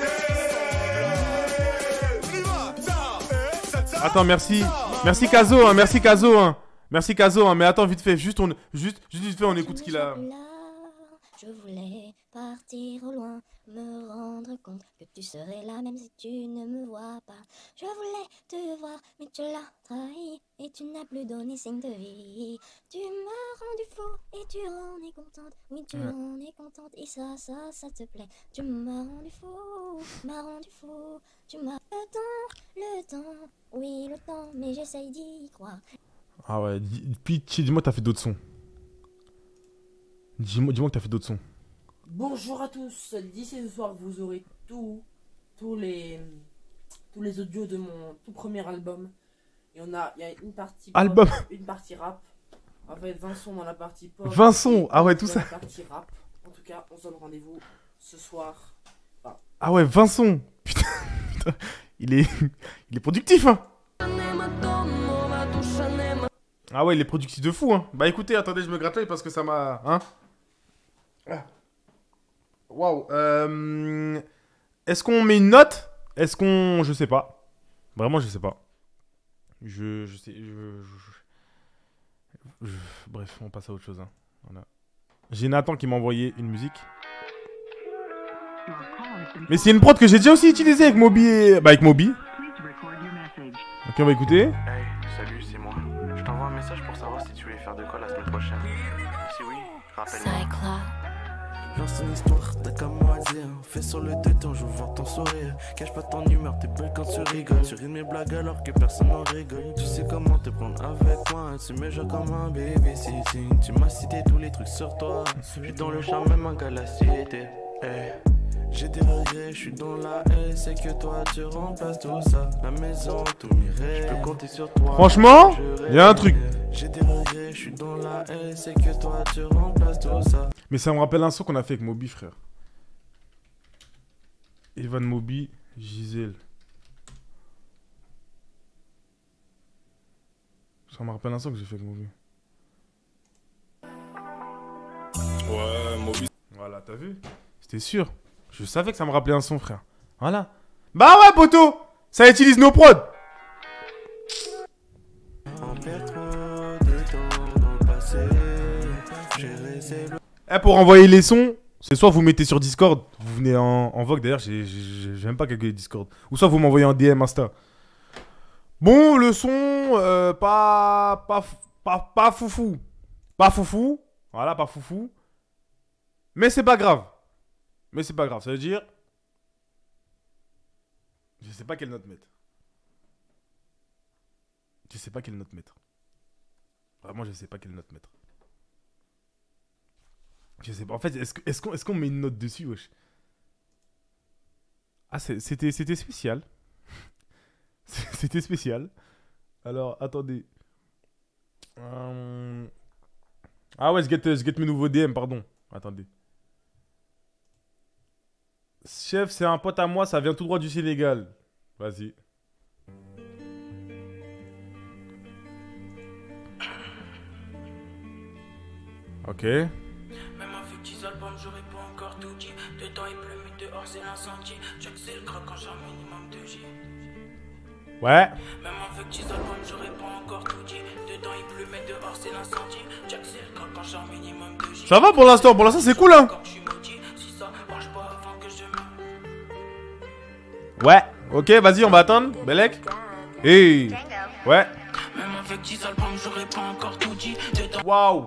gâté. Attends, merci. Merci Kazo, hein, merci Kazo. Hein. Merci Kazo, hein, mais attends, vite fait, juste, on, juste, juste vite fait, on écoute ce qu'il a... Je voulais partir au loin, me rendre compte que tu serais là même si tu ne me vois pas. Je voulais te voir, mais tu l'as trahi et tu n'as plus donné signe de vie. Tu m'as rendu fou et tu en es contente. Oui, tu Ouais. en es contente et ça, ça, ça te plaît. Tu m'as rendu fou, m'as rendu fou. Tu m'as le temps, le temps, oui le temps, mais j'essaye d'y croire. Ah ouais, dis- puis dis-moi que t'as fait d'autres sons. Dis-moi dis-moi que t'as fait d'autres sons. Bonjour à tous, d'ici ce soir vous aurez tout, tous les, tous les audios de mon tout premier album. Et on a, il y a une partie pop, Album. une partie rap. En fait, vingt sons dans la partie pop. vingt sons, et ah ouais, dans tout ça. la partie rap. En tout cas, on se donne rendez-vous ce soir. Enfin, Ah ouais, vingt sons. Putain, putain, il est, il est productif, hein. Ah ouais, il est productif de fou, hein. Bah écoutez, attendez, je me gratte l'œil parce que ça m'a... Hein. Ah. Waouh. Euh... Est-ce qu'on met une note? Est-ce qu'on... Je sais pas. Vraiment, je sais pas. Je... Je sais... Je... je- je- Bref, on passe à autre chose, hein. Voilà. J'ai Nathan qui m'a envoyé une musique. Mais c'est une prod que j'ai déjà aussi utilisée avec Moby et... Bah avec Moby. Ok, on va écouter. Hey, salut, c'est moi. Je t'envoie un message pour savoir si tu voulais faire de quoi la semaine prochaine. Si oui, rappelle-moi. Lance une histoire, t'as qu'à moi dire. Fais sur le téton, je veux voir ton sourire. Cache pas ton humeur, t'es belle quand tu rigoles. Tu ris de mes blagues alors que personne n'en rigole. Tu sais comment te prendre avec moi. Tu me joues comme un bébé, si, si. Tu m'as cité tous les trucs sur toi. Je suis dans le charme, même un gars la cité. Hey. J'ai des regrets, je suis dans la haine. C'est que toi tu remplaces tout ça. La maison, tous mes rêves. Je peux compter sur toi. Franchement, il y a un truc. J'ai des regrets, je suis dans la haine. C'est que toi tu remplaces tout ça. Mais ça me rappelle un son qu'on a fait avec Moby, frère. Evan Moby, Gisèle. Ça me rappelle un son que j'ai fait avec Moby. Ouais, Moby. Voilà, t'as vu? C'était sûr. Je savais que ça me rappelait un son, frère. Voilà. Bah ouais, poteau! Ça utilise nos prods! Eh, pour envoyer les sons, c'est soit vous mettez sur Discord, vous venez en, en vogue, d'ailleurs, j'ai j'ai- j'ai même pas calculé Discord. Ou soit vous m'envoyez en D M Insta. Bon, le son, euh, pas, pas, f- pas, pas foufou. Pas foufou. Voilà, pas foufou. Mais c'est pas grave. Mais c'est pas grave, ça veut dire... Je sais pas quelle note mettre. Je sais pas quelle note mettre. Vraiment, je sais pas quelle note mettre. Je sais pas. En fait, est-ce que- est-ce qu'on est-ce qu'on met une note dessus, wesh? Ah, c'est- c'était c'était spécial. C'était spécial. Alors, attendez. Euh, Ah ouais, je get, je get mes nouveaux D M, pardon. Attendez. Chef, c'est un pote à moi, ça vient tout droit du Sénégal. Vas-y. Ok. Même avec dix albums, j'aurais pas encore tout dit. Dedans il pleut, mais dehors c'est l'incendie. Jack c'est le crack quand j'ai un minimum de J. Ouais. Même avec dix albums, j'aurais pas encore tout dit. Dedans il pleut, mais dehors c'est l'incendie. Jack c'est le crack quand j'ai un minimum de J. Ça va pour l'instant, pour l'instant c'est cool, hein. Je suis maudit, si ça marche pas avant que je me... Ouais. Ok, vas-y, on va attendre. Belek. Hey. Ouais. Même avec dix albums, j'aurais pas encore tout dit. Dedans... Waouh.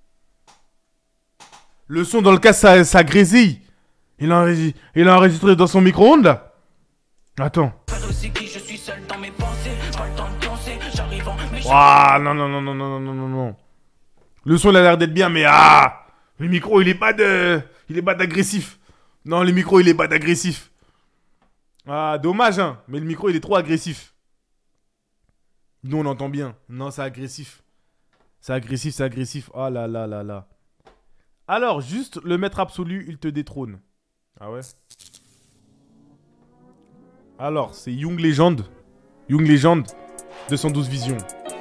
Le son dans le cas, ça, ça grésille. Il a, enregistré, il a enregistré dans son micro-ondes, là. Attends. C'est qui je suis seul dans mes pensées. Pas le temps de penser, j'arrive en... Mais je- Waouh, non, non, non, non, non, non, non, non. Le son, il a l'air d'être bien, mais ah. Le micro, il est pas de... Il est pas d'agressif. Non, le micro, il est pas d'agressif. Ah, dommage, hein. Mais le micro, il est trop agressif. Nous, on entend bien. Non, c'est agressif. C'est agressif, c'est agressif. Oh là là là là. Alors, juste le maître absolu, il te détrône. Ah ouais? Alors, c'est Young Legend. Young Legend, deux cent douze Visions.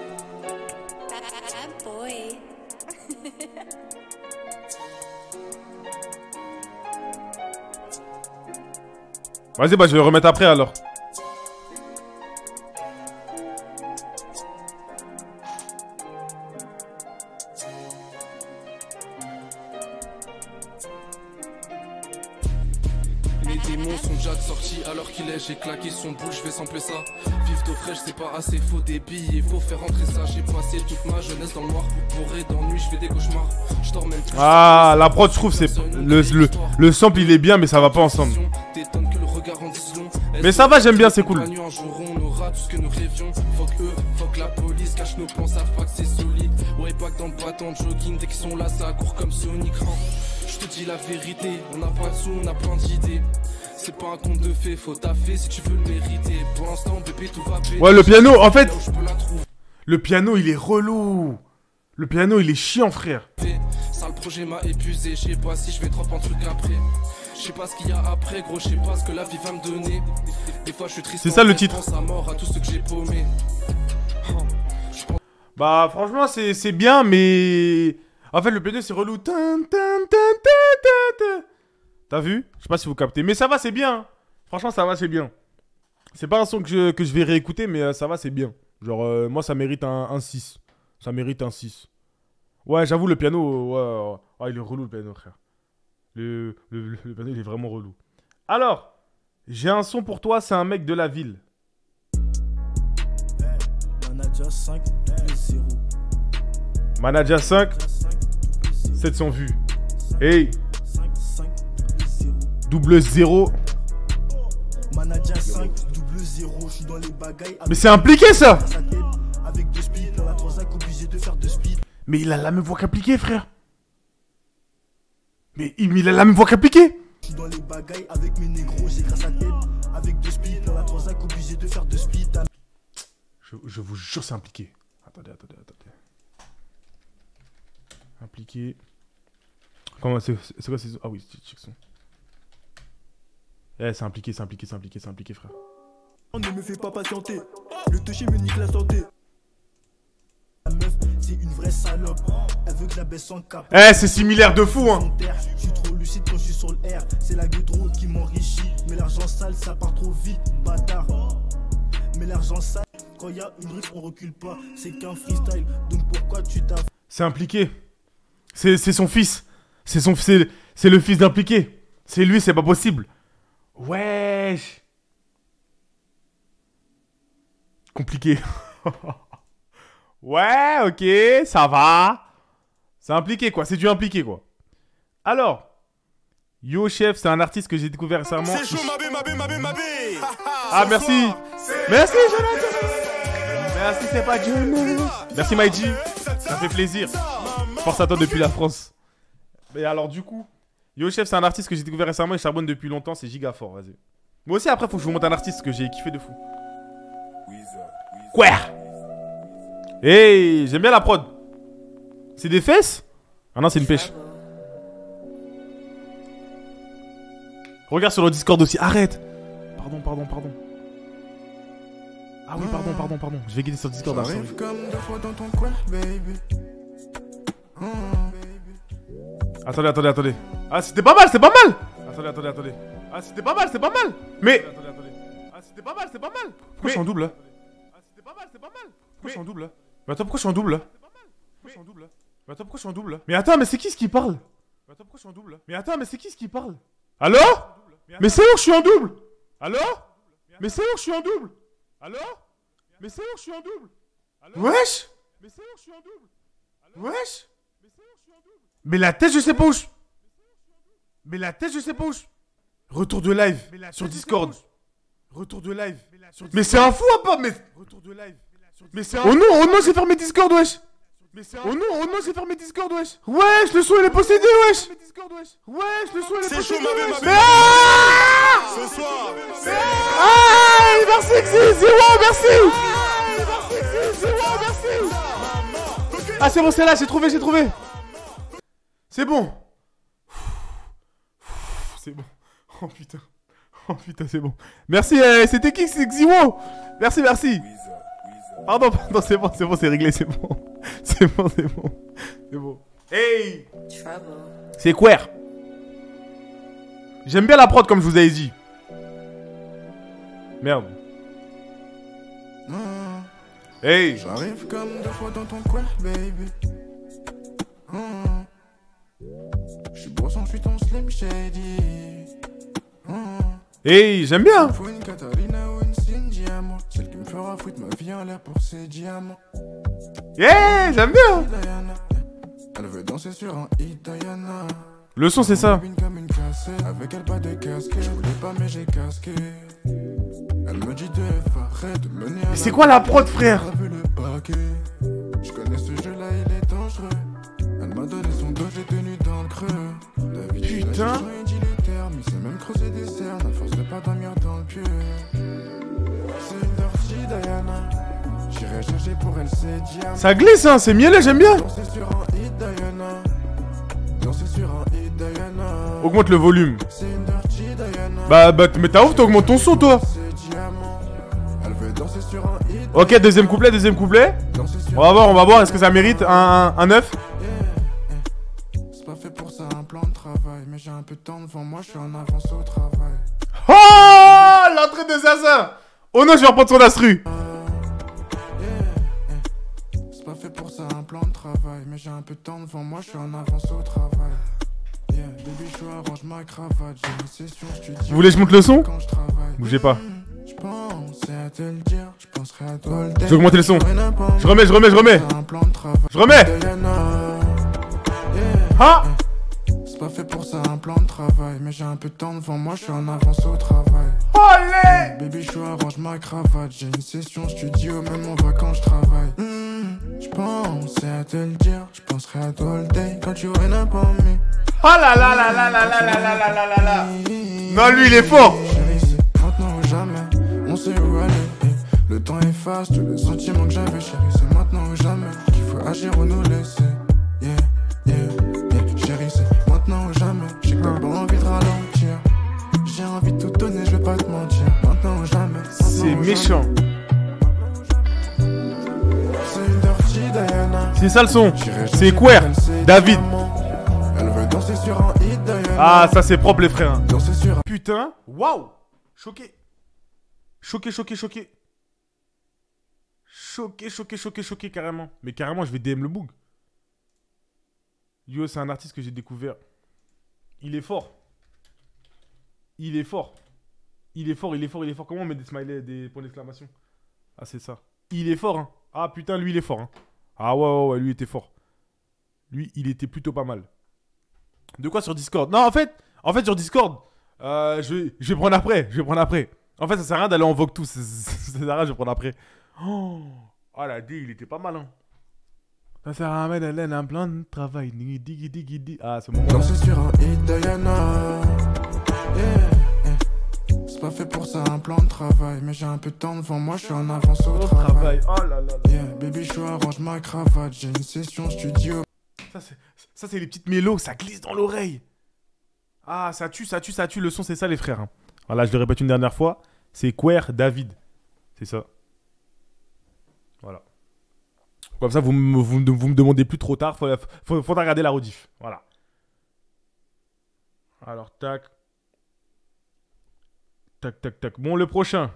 Vas-y, bah je vais le remettre après alors. Mes démons sont déjà sortis alors qu'il est, j'ai claqué son boule, je vais sampler ça. Vif d'eau fraîche, c'est pas assez, faut des billets, faut faire rentrer ça. J'ai passé toute ma jeunesse dans le noir, bourré d'ennui, je fais des cauchemars. Je dors même plus. Ah, la prod, je trouve, c'est. Le, le, le sample il est bien, mais ça va pas ensemble. Mais ça va, j'aime bien, c'est cool. Un jour on aura tout ce que nous rêvions. Fuck eux, fuck la police, cache nos plans, savent pas que c'est solide. Ouais, pas que dans le bâton de jogging, dès qu'ils sont là, ça court comme Sonic. Je te dis la vérité, on n'a pas de sous, on a plein d'idées. C'est pas un conte de fées, faut taffer si tu veux le mériter. Pour l'instant, bébé, tout va péter. Ouais, le piano, en fait. Le piano, il est relou. Le piano, il est chiant, frère. Ça, le projet m'a épuisé, je sais pas si je vais trop en truc après. Je sais pas ce qu'il y a après, gros, je sais pas ce que la vie va me donner. Des fois, je suis triste. C'est ça le titre. À mort à tout ce que j'ai paumé. Bah, franchement, c'est bien, mais. En fait, le piano, c'est relou. T'as vu? Je sais pas si vous captez. Mais ça va, c'est bien. Franchement, ça va, c'est bien. C'est pas un son que je, que je vais réécouter, mais euh, ça va, c'est bien. Genre, euh, moi, ça mérite un, un six. Ça mérite un six. Ouais, j'avoue, le piano, ouais, ouais, ouais. Ah, il est relou, le piano, frère. Le, le, le, le piano, il est vraiment relou. Alors, j'ai un son pour toi, c'est un mec de la ville. Manager cinq plus zéro. Manager cinq, sept cents vues. Hey, double zéro. Manager cinq, double zéro, je suis dans les bagailles. Mais c'est impliqué ça. Avec deux speed, dans la transac, obligé de faire deux speed. Mais il a la même voix qu'appliqué, frère. Mais il, il a la même voix qu'appliqué. Je suis dans les bagailles avec mes négros, j'écrase sa tête. Avec deux speed, dans la transac, obligé de faire deux speed. Je, je vous jure, c'est impliqué. Attendez, attendez, attendez. Impliqué. Comment c'est quoi c'est... Ah oui, check son. Eh, c'est impliqué, c'est impliqué, c'est impliqué, c'est impliqué, frère. On ne me fait pas patienter. Le toucher me nique la santé. La meuf, c'est une vraie salope. Elle veut que la baisse en cap. Eh, c'est similaire de fou, hein. Je suis trop lucide quand je suis sur le R. C'est la gueule trop qui m'enrichit. Mais l'argent sale, ça part trop vite, bâtard. Mais l'argent sale, quand il y a une risque, on recule pas. C'est qu'un freestyle. Donc pourquoi tu t'as. C'est impliqué. C'est son fils. C'est son, c'est le fils d'impliqué. C'est lui, c'est pas possible. Wesh. Compliqué. Ouais, ok, ça va. C'est impliqué, quoi. C'est du impliqué, quoi. Alors, Yo Chef, c'est un artiste que j'ai découvert récemment. C'est chaud, ma bé, ma bé, ma bé, ma bé. Ah, merci. Merci, Jonathan. Merci, c'est pas Dieu. Merci, Maïji. Ça fait plaisir. Force à toi depuis la France. Et alors, du coup, Yo Chef, c'est un artiste que j'ai découvert récemment et charbonne depuis longtemps. C'est giga fort, vas-y. Moi aussi, après, faut que je vous montre un artiste que j'ai kiffé de fou. Quoi? Hey, j'aime bien la prod. C'est des fesses? Ah non, c'est une pêche. Regarde sur le Discord aussi. Arrête. Pardon, pardon, pardon. Ah oui, pardon, pardon, pardon. Je vais guider sur le Discord. Arrête. Attendez, attendez, attendez. Ah, c'était pas mal, c'était pas mal. Attendez, attendez, attendez. Ah, c'était pas mal, c'était pas mal. Mais. Attendez, attendez. Ah, c'était pas mal, c'était pas mal. Pourquoi je suis en double là? Ah, c'était pas mal, c'était pas mal. Pourquoi je suis en double là? Mais attends, pourquoi je suis en double là? Pourquoi je suis en double là? Mais attends, pourquoi je suis en double là? Mais attends, mais c'est qui ce qui parle? Mais attends, pourquoi je suis en double là? Mais attends, mais c'est qui ce qui parle? Allô? Mais c'est où que je suis en double? Allô? Mais c'est où que je suis en double? Allô? Mais c'est où que je suis en double? Wesh? Mais c'est où que je suis en double? Wesh? Mais la tête, je sais pas où je... Mais la tête, je sais pas où je... Retour de live sur Discord. Retour de live. Mais c'est un fou à pas, mais... Retour de live. Mais c'est un... Oh non, oh non, j'ai fermé Discord, wesh. Oh non, oh non, j'ai fermé Discord, wesh. Wesh, le son, il est possédé, wesh. Wesh, le son, il est possédé, C'est chaud, ma bé, ma bé. Mais ah Ce soir. Ah, merci, Xi, Zéro, merci. Merci, Zéro, merci. Ah, c'est bon, c'est là, j'ai trouvé, j'ai trouvé. C'est bon. c'est bon. Oh putain. Oh putain, c'est bon. Merci, euh, c'était qui? C'est Xiwo. Merci, merci. Pardon, pardon, c'est bon, c'est bon, c'est réglé, c'est bon. C'est bon, c'est bon. C'est bon. Hey! C'est Queer. J'aime bien la prod comme je vous avais dit. Merde. Hey! J'arrive comme deux fois dans ton coin, baby. J'suis brosse, ensuite ton slim shady. Hey, j'aime bien. Faut une Katarina ou une Cindy à moi. Celle qui me fera foutre ma vie en l'air pour ses diamants. Yeah, j'aime bien. Elle veut danser sur un hit Diana. Le son, c'est ça. Comme une cassette. Avec elle pas de casque. Je voulais pas mais j'ai casqué. Elle me dit de faire de mener à. Mais c'est quoi la prod, frère? Je connais ce jeu là, il est dangereux. Elle m'a donné son dos, j'ai tenu dans le creux. Putain. Mais c'est même creuser des cernes à force de pas dormir dans le pieu. C'est une dirty Diana. J'irai chercher pour elle ses diamants. Ça glisse, hein, c'est miellé, j'aime bien. Danser sur un hit Diana. Danser sur un hit Diana. Augmente le volume. C'est une dirty Diana. Bah, bah, mais t'as ouf, t'augmentes ton son, toi. Elle veut danser sur un hit. Ok, deuxième couplet, deuxième couplet. On va voir, on va voir, est-ce que ça mérite un, un, un neuf? C'est pas fait pour ça un plan de travail. Mais j'ai un peu de temps devant moi, je suis en avance au travail. Oh, l'entrée de Zaza. Oh non, je vais reprendre son instru. C'est pas fait pour ça un plan de travail. Mais j'ai un peu de temps devant moi, je suis en avance au travail. Yeah, baby, je arrange ma cravate. J'ai une session studio. Vous voulez que je monte le son? Bougez pas. Je pensais à te le dire, je penserai à toi le Je vais augmenter le son. Je remets, je remets, je remets. Je remets. Ah! C'est pas fait pour ça un plan de travail. Mais j'ai un peu de temps devant moi, je suis en avance au travail. Allez! Baby, je arrange ma cravate. J'ai une session studio, même on va quand je travaille. Mmh, je pensais à te le dire, je penserai à toi le day quand tu aurais n'importe mis. Oh là là là là là là là là là là là là. Non, lui il est fort. Maintenant ou jamais, on sait où aller. Le temps efface tous les sentiments que j'avais, chérie. C'est maintenant ou jamais qu'il faut agir ou nous laisser. Yeah, yeah, yeah, chérie, c'est maintenant ou jamais. J'ai que t'as pas envie de ralentir. J'ai envie de tout donner, je vais pas te mentir. Maintenant ou jamais. C'est méchant. C'est une dirty Diana. C'est ça le son. C'est Queer, David. Elle veut danser sur un hit Diana. Ah, ça c'est propre les frères. Danser sur un... Putain, waouh. Choqué. Choqué, choqué, choqué. Choqué, choqué, choqué, choqué carrément. Mais carrément, je vais D M le boug. Yo, c'est un artiste que j'ai découvert. Il est fort. Il est fort. Il est fort, il est fort, il est fort. Comment on met des smileys, des points d'exclamation? Ah, c'est ça. Il est fort, hein. Ah, putain, lui, il est fort, hein. Ah, ouais, ouais, ouais, lui, il était fort. Lui, il était plutôt pas mal. De quoi sur Discord? Non, en fait, en fait, sur Discord, euh, je, vais, je vais prendre après. Je vais prendre après. En fait, ça sert à rien d'aller en vogue tout. Ça sert à rien, je vais prendre après. Oh, ah, la D, il était pas mal, hein. Ça sert à rien d'aller un plan de travail. Digi, digi, digi, digi. Ah, c'est bon. Danser sur un hit Diana. Yeah, yeah. C'est pas fait pour ça un plan de travail. Mais j'ai un peu de temps devant moi, je suis en avance au travail. Oh là là là. Yeah, baby, je arrange ma cravate. J'ai une session studio. Ça, c'est, ça, c'est les petites mélos. Ça glisse dans l'oreille. Ah, ça tue, ça tue, ça tue. Le son, c'est ça, les frères. Hein. Voilà, je le répète une dernière fois. C'est Queer David. C'est ça. Voilà. Comme ça, vous me, vous, vous me demandez plus trop tard. Faut, faut, faudra regarder la rediff. Voilà. Alors, tac. Tac, tac, tac. Bon, le prochain.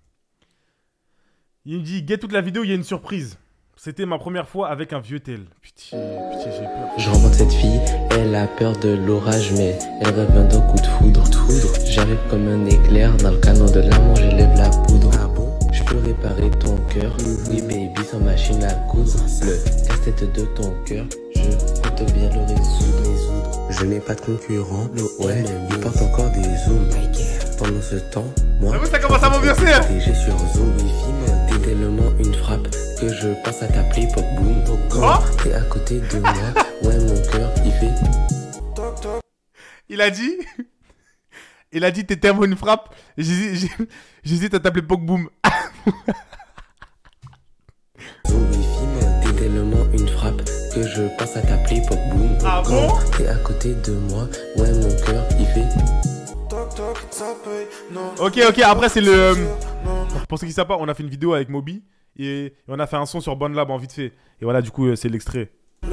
Il me dit, get toute la vidéo, il y a une surprise. C'était ma première fois avec un vieux tel. Putain, putain, j'ai peur. Je rencontre cette fille, elle a peur de l'orage, mais elle revient d'un coup de foudre. foudre. J'arrive comme un éclair, dans le canon de l'amour, j'élève la poudre. Ah bon? Je peux réparer ton cœur, oui baby, sans machine à coudre. Le casse-tête de ton cœur, je compte bien le résoudre. Je n'ai pas de concurrent, ouais, il porte encore des zooms. Pendant ce temps, moi, ça commence à m'ambiancer. J'ai sur Zoom, wifi, t'es tellement une frappe que je pense à t'appeler Pop Boom. Quand t'es à côté de moi, ouais, mon cœur, il fait. Il a dit. Il a dit, t'es tellement une frappe. J'hésite à t'appeler Pop Boom. Zoom, wifi, t'es tellement une frappe que je pense à t'appeler Pop Boom. Ah bon? T'es à côté de moi, ouais, mon cœur, il fait. Ok, ok, après c'est le... Pour ceux qui savent pas, on a fait une vidéo avec Moby. Et, et on a fait un son sur BandLab en vite fait. Et voilà, du coup, euh, c'est l'extrait.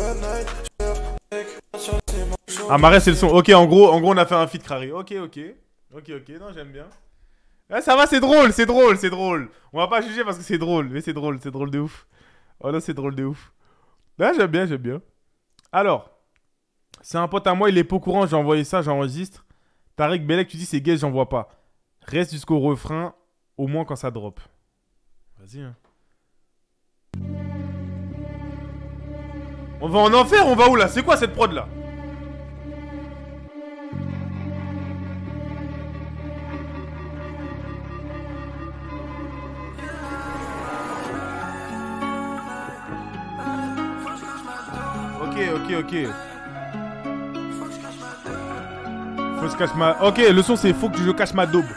Ah, Marais, c'est le son. Ok, en gros, en gros, on a fait un feat Crary. Ok, ok. Ok, ok, non, j'aime bien. Ouais, ça va, c'est drôle, c'est drôle, c'est drôle. On va pas juger parce que c'est drôle. Mais c'est drôle, c'est drôle de ouf. Oh non, c'est drôle de ouf. Ouais, j'aime bien, j'aime bien. Alors, c'est un pote à moi, il est pas au courant, j'ai envoyé ça, j'enregistre. Tariq Bellec, tu dis c'est gay, j'en vois pas. Reste jusqu'au refrain, au moins quand ça drop. Vas-y, hein. On va en enfer, on va où là? C'est quoi cette prod là? Ok, ok, ok. Faut que je cache ma... Ok, le son c'est faut que je cache ma daube.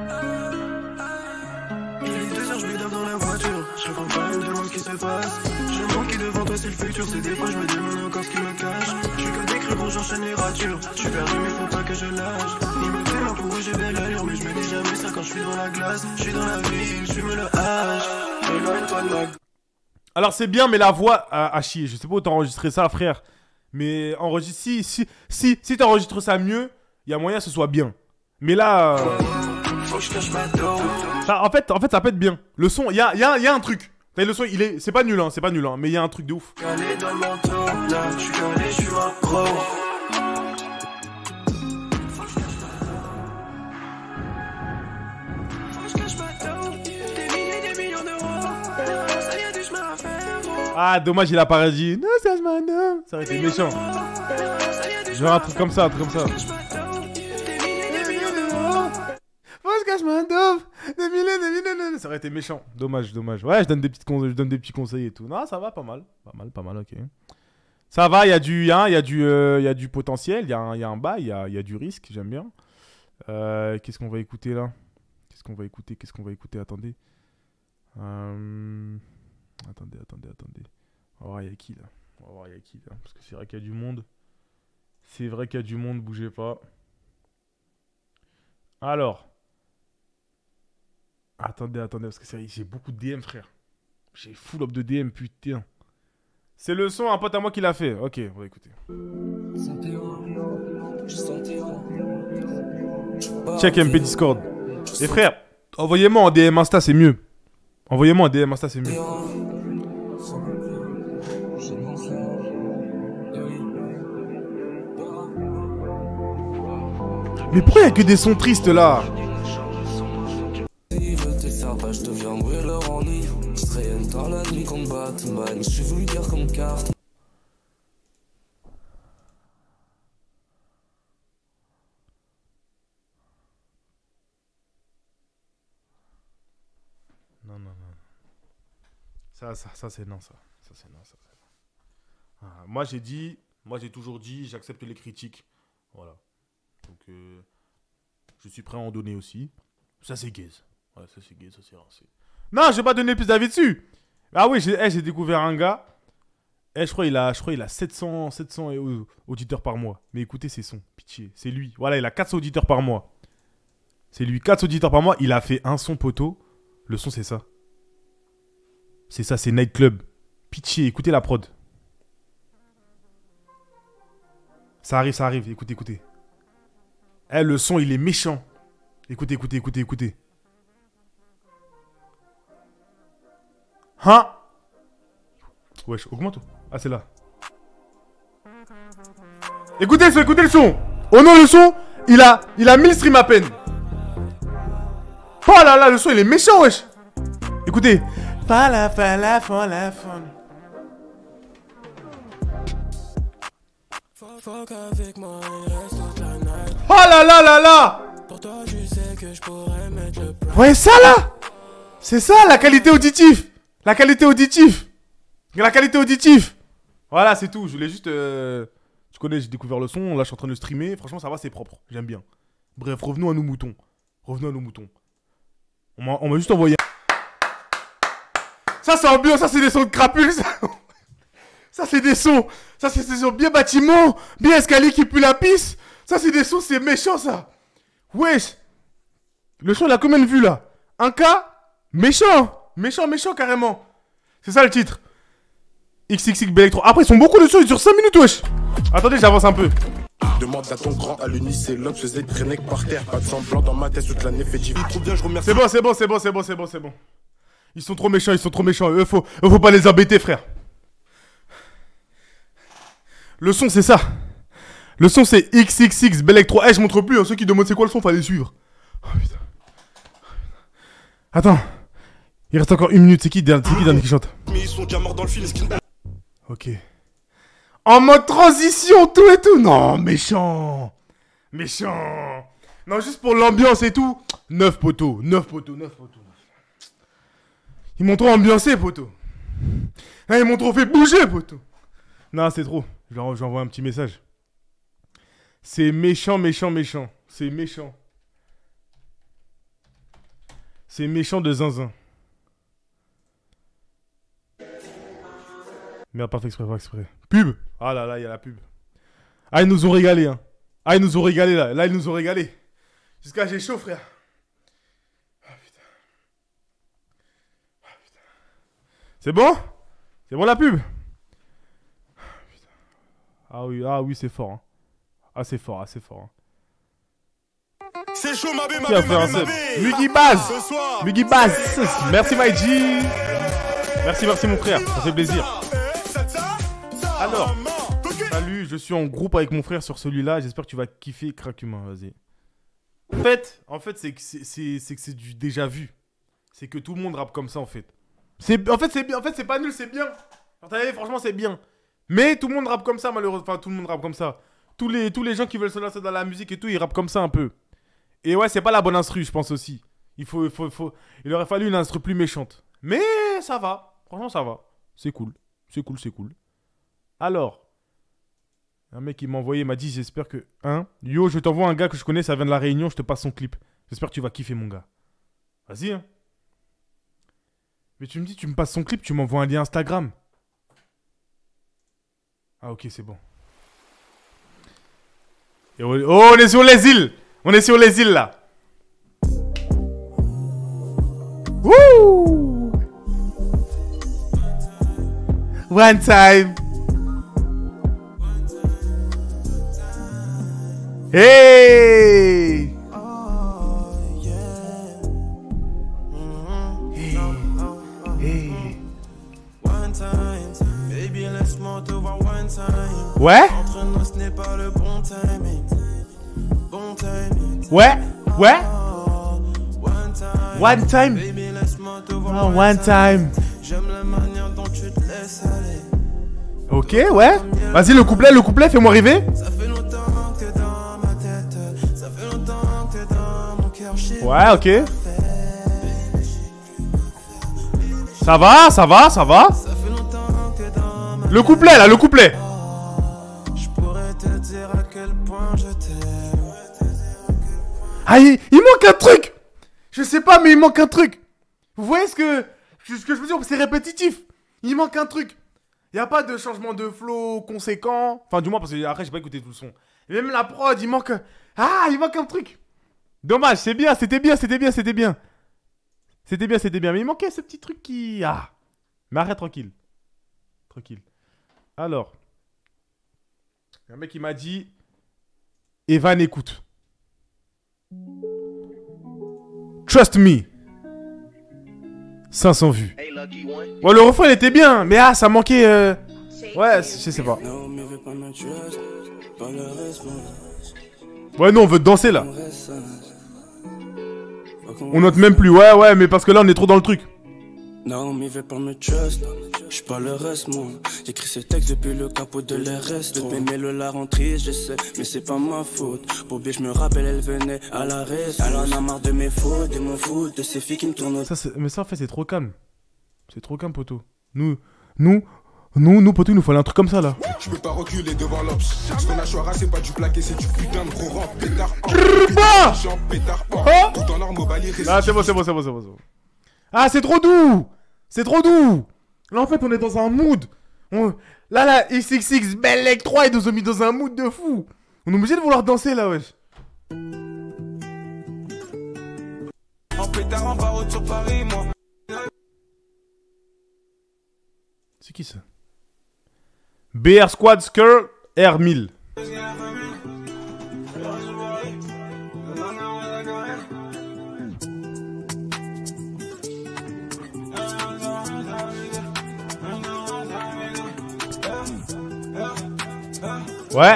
Il est deux heures, je m'énerve dans la voiture. Je réponds pas, elle me demande ce qui se passe. Je manque qui devant toi c'est le futur. C'est des fois je me demande encore ce qui me cache. Je suis que des creux, bon j'enchaîne les ratures. Je suis perdu mais faut pas que je lâche. Il me fait pour eux j'ai belle allure. Mais je me dis jamais ça quand je suis dans la glace. Je suis dans la ville, je fume le hache. Éloigne-toi de la... Alors c'est bien mais la voix a, a chier. Je sais pas où t'enregistrer ça frère. Mais enregistre... Si, si, si, si t'enregistres ça mieux, il y a moyen que ce soit bien. Mais là... Euh... Ça, en, fait, en fait ça pète bien. Le son, il y a, y, a, y a un truc. Le son, il est... C'est pas nul hein, c'est pas nul hein. Mais il y a un truc de ouf. Calé dans le manteau, là, je suis calé, je suis un pro. Ah, dommage, il a pas dit. Non, ça se m'a Ça aurait été méchant. Genre un truc comme ça, un truc comme ça. Ça aurait été méchant. Dommage, dommage. Ouais, je donne des petites con... je donne des petits conseils et tout. Non, ça va, pas mal. Pas mal, pas mal, ok. Ça va, il y a du, y a, y a du, euh, y a du potentiel, il y, y a un bas, il y a, y a du risque, j'aime bien. Euh, Qu'est-ce qu'on va écouter là? Qu'est-ce qu'on va écouter? Qu'est-ce qu'on va écouter? Attendez. Euh... Attendez, attendez, attendez. On va voir, il y a qui là? On va voir, il y a qui là? Parce que c'est vrai qu'il y a du monde. C'est vrai qu'il y a du monde, bougez pas. Alors. Attendez, attendez, parce que j'ai beaucoup de D M, frère. J'ai full up de D M, putain. C'est le son, un pote à moi qui l'a fait. Ok, on va écouter. Check M P Discord. Et frère, envoyez-moi en D M Insta, c'est mieux. Envoyez-moi en D M Insta, c'est mieux. Mais pourquoi il y a que des sons tristes là? Je deviens brûleur en nuit. Je traîne dans la nuit comme Batman. Je suis vulgaire comme carte. Non, non, non. Ça, ça, ça c'est non, ça. Ça, c'est non, ça. Ah, moi, j'ai dit, moi, j'ai toujours dit, j'accepte les critiques. Voilà. Donc, euh, je suis prêt à en donner aussi. Ça, c'est gaze. Ouais, ça c'est gay, ça c'est rincé. Non, je vais pas donner plus d'avis dessus. Ah oui, j'ai hey, découvert un gars. Eh, je crois il a, je crois il a sept cents, sept cents auditeurs par mois. Mais écoutez ses sons, pitié. C'est lui. Voilà, il a quatre cents auditeurs par mois. C'est lui, quatre cents auditeurs par mois. Il a fait un son poteau. Le son, c'est ça. C'est ça, c'est Nightclub. Pitié, écoutez la prod. Ça arrive, ça arrive. Écoutez, écoutez. Eh, le son, il est méchant. Écoutez, écoutez, écoutez, écoutez. Hein? Wesh, augmente. Ah, c'est là. Écoutez le son, écoutez le son. Oh non, le son, il a, il a mille streams à peine. Oh là là, le son, il est méchant, wesh. Écoutez. Fala, fala, fala, fala. Oh là là là là. Ouais, ça là. C'est ça, la qualité auditive. La qualité auditive. La qualité auditive. Voilà, c'est tout. Je voulais juste... Euh... Tu connais, j'ai découvert le son. Là, je suis en train de streamer. Franchement, ça va, c'est propre. J'aime bien. Bref, revenons à nos moutons. Revenons à nos moutons. On m'a juste envoyé... Ça, c'est ambiance. Ça, c'est des sons de crapules. Ça, ça c'est des sons... Ça, c'est des sons bien bâtiment. Bien escalier qui pue la pisse. Ça, c'est des sons, c'est méchant, ça. Wesh. Le son, il a combien de vues, là? Un K? Méchant. Méchant, méchant, carrément. C'est ça, le titre. X X X Belektro. Après, ils sont beaucoup dessus, ils durent cinq minutes, wesh. Attendez, j'avance un peu. Demande à ton grand à l'uni, c'est l'homme, je faisais traîner que par terre. Pas de semblant dans ma tête, toute l'année fait du trop bien, je remercie. C'est bon, c'est bon, c'est bon, c'est bon, c'est bon, c'est bon. Ils sont trop méchants, ils sont trop méchants. Eux, faut, eux, faut pas les embêter, frère. Le son, c'est ça. Le son, c'est X X X Belektro. Eh, je montre plus, hein. Ceux qui demandent c'est quoi le son, fallait suivre. Oh putain. Attends. Il reste encore une minute, c'est qui dernier qui chante? Mais ils sont déjà morts dans le film. Ok. En mode transition, tout et tout. Non, méchant. Méchant. Non, juste pour l'ambiance et tout. neuf poteaux, neuf poteaux, neuf poteaux. Ils m'ont trop ambiancé, poteau. Ah, ils m'ont trop fait bouger, poteau. Non, c'est trop. Je leur envoie un petit message. C'est méchant, méchant, méchant. C'est méchant. C'est méchant de zinzin. Merde, pas fait exprès, pas exprès. Pub. Ah là là, il y a la pub. Ah, ils nous ont régalé, hein. Ah, ils nous ont régalé, là. Là, ils nous ont régalé. Jusqu'à j'ai chaud, frère. Ah, putain. Ah, putain. C'est bon? C'est bon, la pub? Ah, putain. Ah oui, ah oui, c'est fort, hein. Ah, c'est fort, ah, c'est fort, hein. C'est chaud, ma belle, ma Qui a belle, fait un ma sub? belle. Mugi Baz. Ce soir. Mugi Baz. Merci, my G. Merci, merci, mon frère. Ça fait plaisir. Alors, salut, je suis en groupe avec mon frère sur celui-là. J'espère que tu vas kiffer Cracumin, vas-y. En fait, en fait c'est que c'est que c'est du déjà vu. C'est que tout le monde rappe comme ça, en fait. C'est en fait c'est bien, en fait c'est pas nul, c'est bien. Franchement, c'est bien. Mais tout le monde rappe comme ça, malheureusement. Enfin, tout le monde rappe comme ça. Tous les tous les gens qui veulent se lancer dans la musique et tout, ils rappent comme ça un peu. Et ouais, c'est pas la bonne instru, je pense aussi. Il faut, il faut, faut, il aurait fallu une instru plus méchante. Mais ça va. Franchement, ça va. C'est cool. C'est cool, c'est cool. Alors, un mec qui m'a envoyé m'a dit, j'espère que... Hein? Yo, je t'envoie un gars que je connais, ça vient de la Réunion, je te passe son clip. J'espère que tu vas kiffer, mon gars. Vas-y, hein. Mais tu me dis, tu me passes son clip, tu m'envoies un lien Instagram. Ah, ok, c'est bon. Et on... Oh, on est sur les îles. On est sur les îles, là. Wouh! One time. Hey! Ouais? Ouais? Ouais? One time? Oh, one time. Ok, ouais. Vas-y, le couplet, le couplet, fais-moi rêver. Ouais, ok. Ça va, ça va, ça va. Le couplet, là, le couplet. Ah, il, il manque un truc. Je sais pas, mais il manque un truc. Vous voyez ce que, ce que je veux dire? C'est répétitif. Il manque un truc. Il n'y a pas de changement de flow conséquent. Enfin, du moins, parce que après, j'ai pas écouté tout le son. Et même la prod, il manque... Ah, il manque un truc. Dommage, c'est bien, c'était bien, c'était bien, c'était bien. C'était bien, c'était bien. Mais il manquait ce petit truc qui... Ah. Mais arrête, tranquille. Tranquille. Alors. Un mec, il m'a dit... Evan, écoute. Trust me. cinq cents vues. Ouais, le refrain, il était bien. Mais ah, ça manquait... Euh... Ouais, je sais pas. Ouais, non, on veut danser, là. On note même plus, ouais, ouais, mais parce que là, on est trop dans le truc. Non, mais veut pas me trust. J'suis pas le reste, moi. J'écris ce texte depuis le capot de l'R S. De m'aimer le la rentrée, je sais, mais c'est pas ma faute. Bobby, je me rappelle, elle venait à la reste. Elle en a marre de mes fautes, de mon foot, de ces filles qui me tournent. Ça, mais ça, en fait, c'est trop calme. C'est trop calme, poteau. Nous, nous, nous, nous, poteau, il nous fallait un truc comme ça, là. Je peux pas reculer devant l'ops. Ce qu'on a choisi, c'est pas du plaqué, c'est du putain de gros rang. Pétard. Pétard. Tout en or, mobile. Ah, c'est bon, c'est bon, c'est bon, c'est bon. Ah, c'est trop doux. C'est trop doux. Là, en fait, on est dans un mood. On... Là, là, X X X Belektro, ils nous ont mis dans un mood de fou. On est obligé de vouloir danser, là, wesh. En pétard en barreau sur Paris, moi. C'est qui ça? B R Squad Skr R mille. Ouais.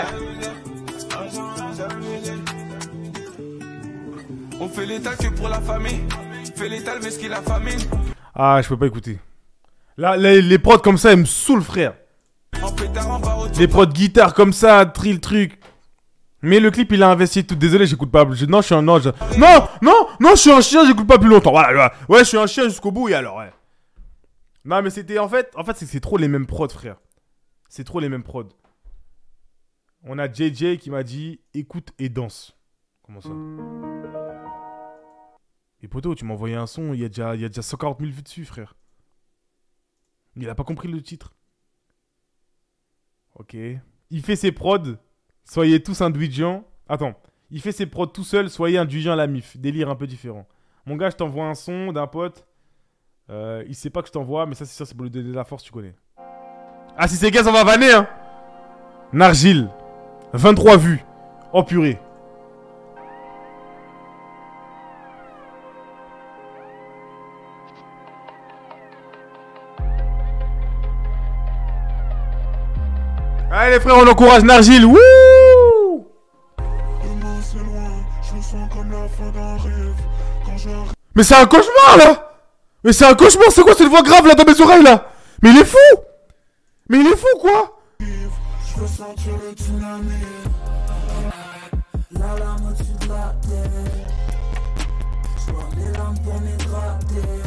On fait l'étal que pour la famille. Fait l'étal mais ce qu'il a famine. Ah, je peux pas écouter. Là, les, les prods comme ça, ils me saoulent, frère. Les prods guitare comme ça, trill truc. Mais le clip, il a investi tout. Désolé, j'écoute pas. Je, non, je suis un ange. Non, non, non, je suis un chien, j'écoute pas plus longtemps. Voilà, voilà. Ouais, je suis un chien jusqu'au bout, et alors, ouais. Non, mais c'était en fait, en fait, c'est trop les mêmes prods, frère. C'est trop les mêmes prods. On a J J qui m'a dit écoute et danse. Comment ça? Et poto, tu m'as envoyé un son, il y a déjà, il y a déjà cent quarante mille vues dessus, frère. Il a pas compris le titre. Ok. Il fait ses prods. Soyez tous indulgents. Attends. Il fait ses prods tout seul. Soyez indulgents à la mif. Délire un peu différent. Mon gars, je t'envoie un son d'un pote. Euh, il sait pas que je t'envoie, mais ça, c'est ça, c'est pour lui donner de la force, tu connais. Ah, si c'est gaz, on va vanner, hein. Nargile. vingt-trois vues. Oh, purée. Allez les frères, on encourage Nargile. Wouh! Mais c'est un cauchemar là! Mais c'est un cauchemar, c'est quoi cette voix grave là dans mes oreilles là? Mais il est fou! Mais il est fou quoi! Je veux sentir le tsunami. La lame au-dessus de la tête. Je vois les larmes pour m'hydrater.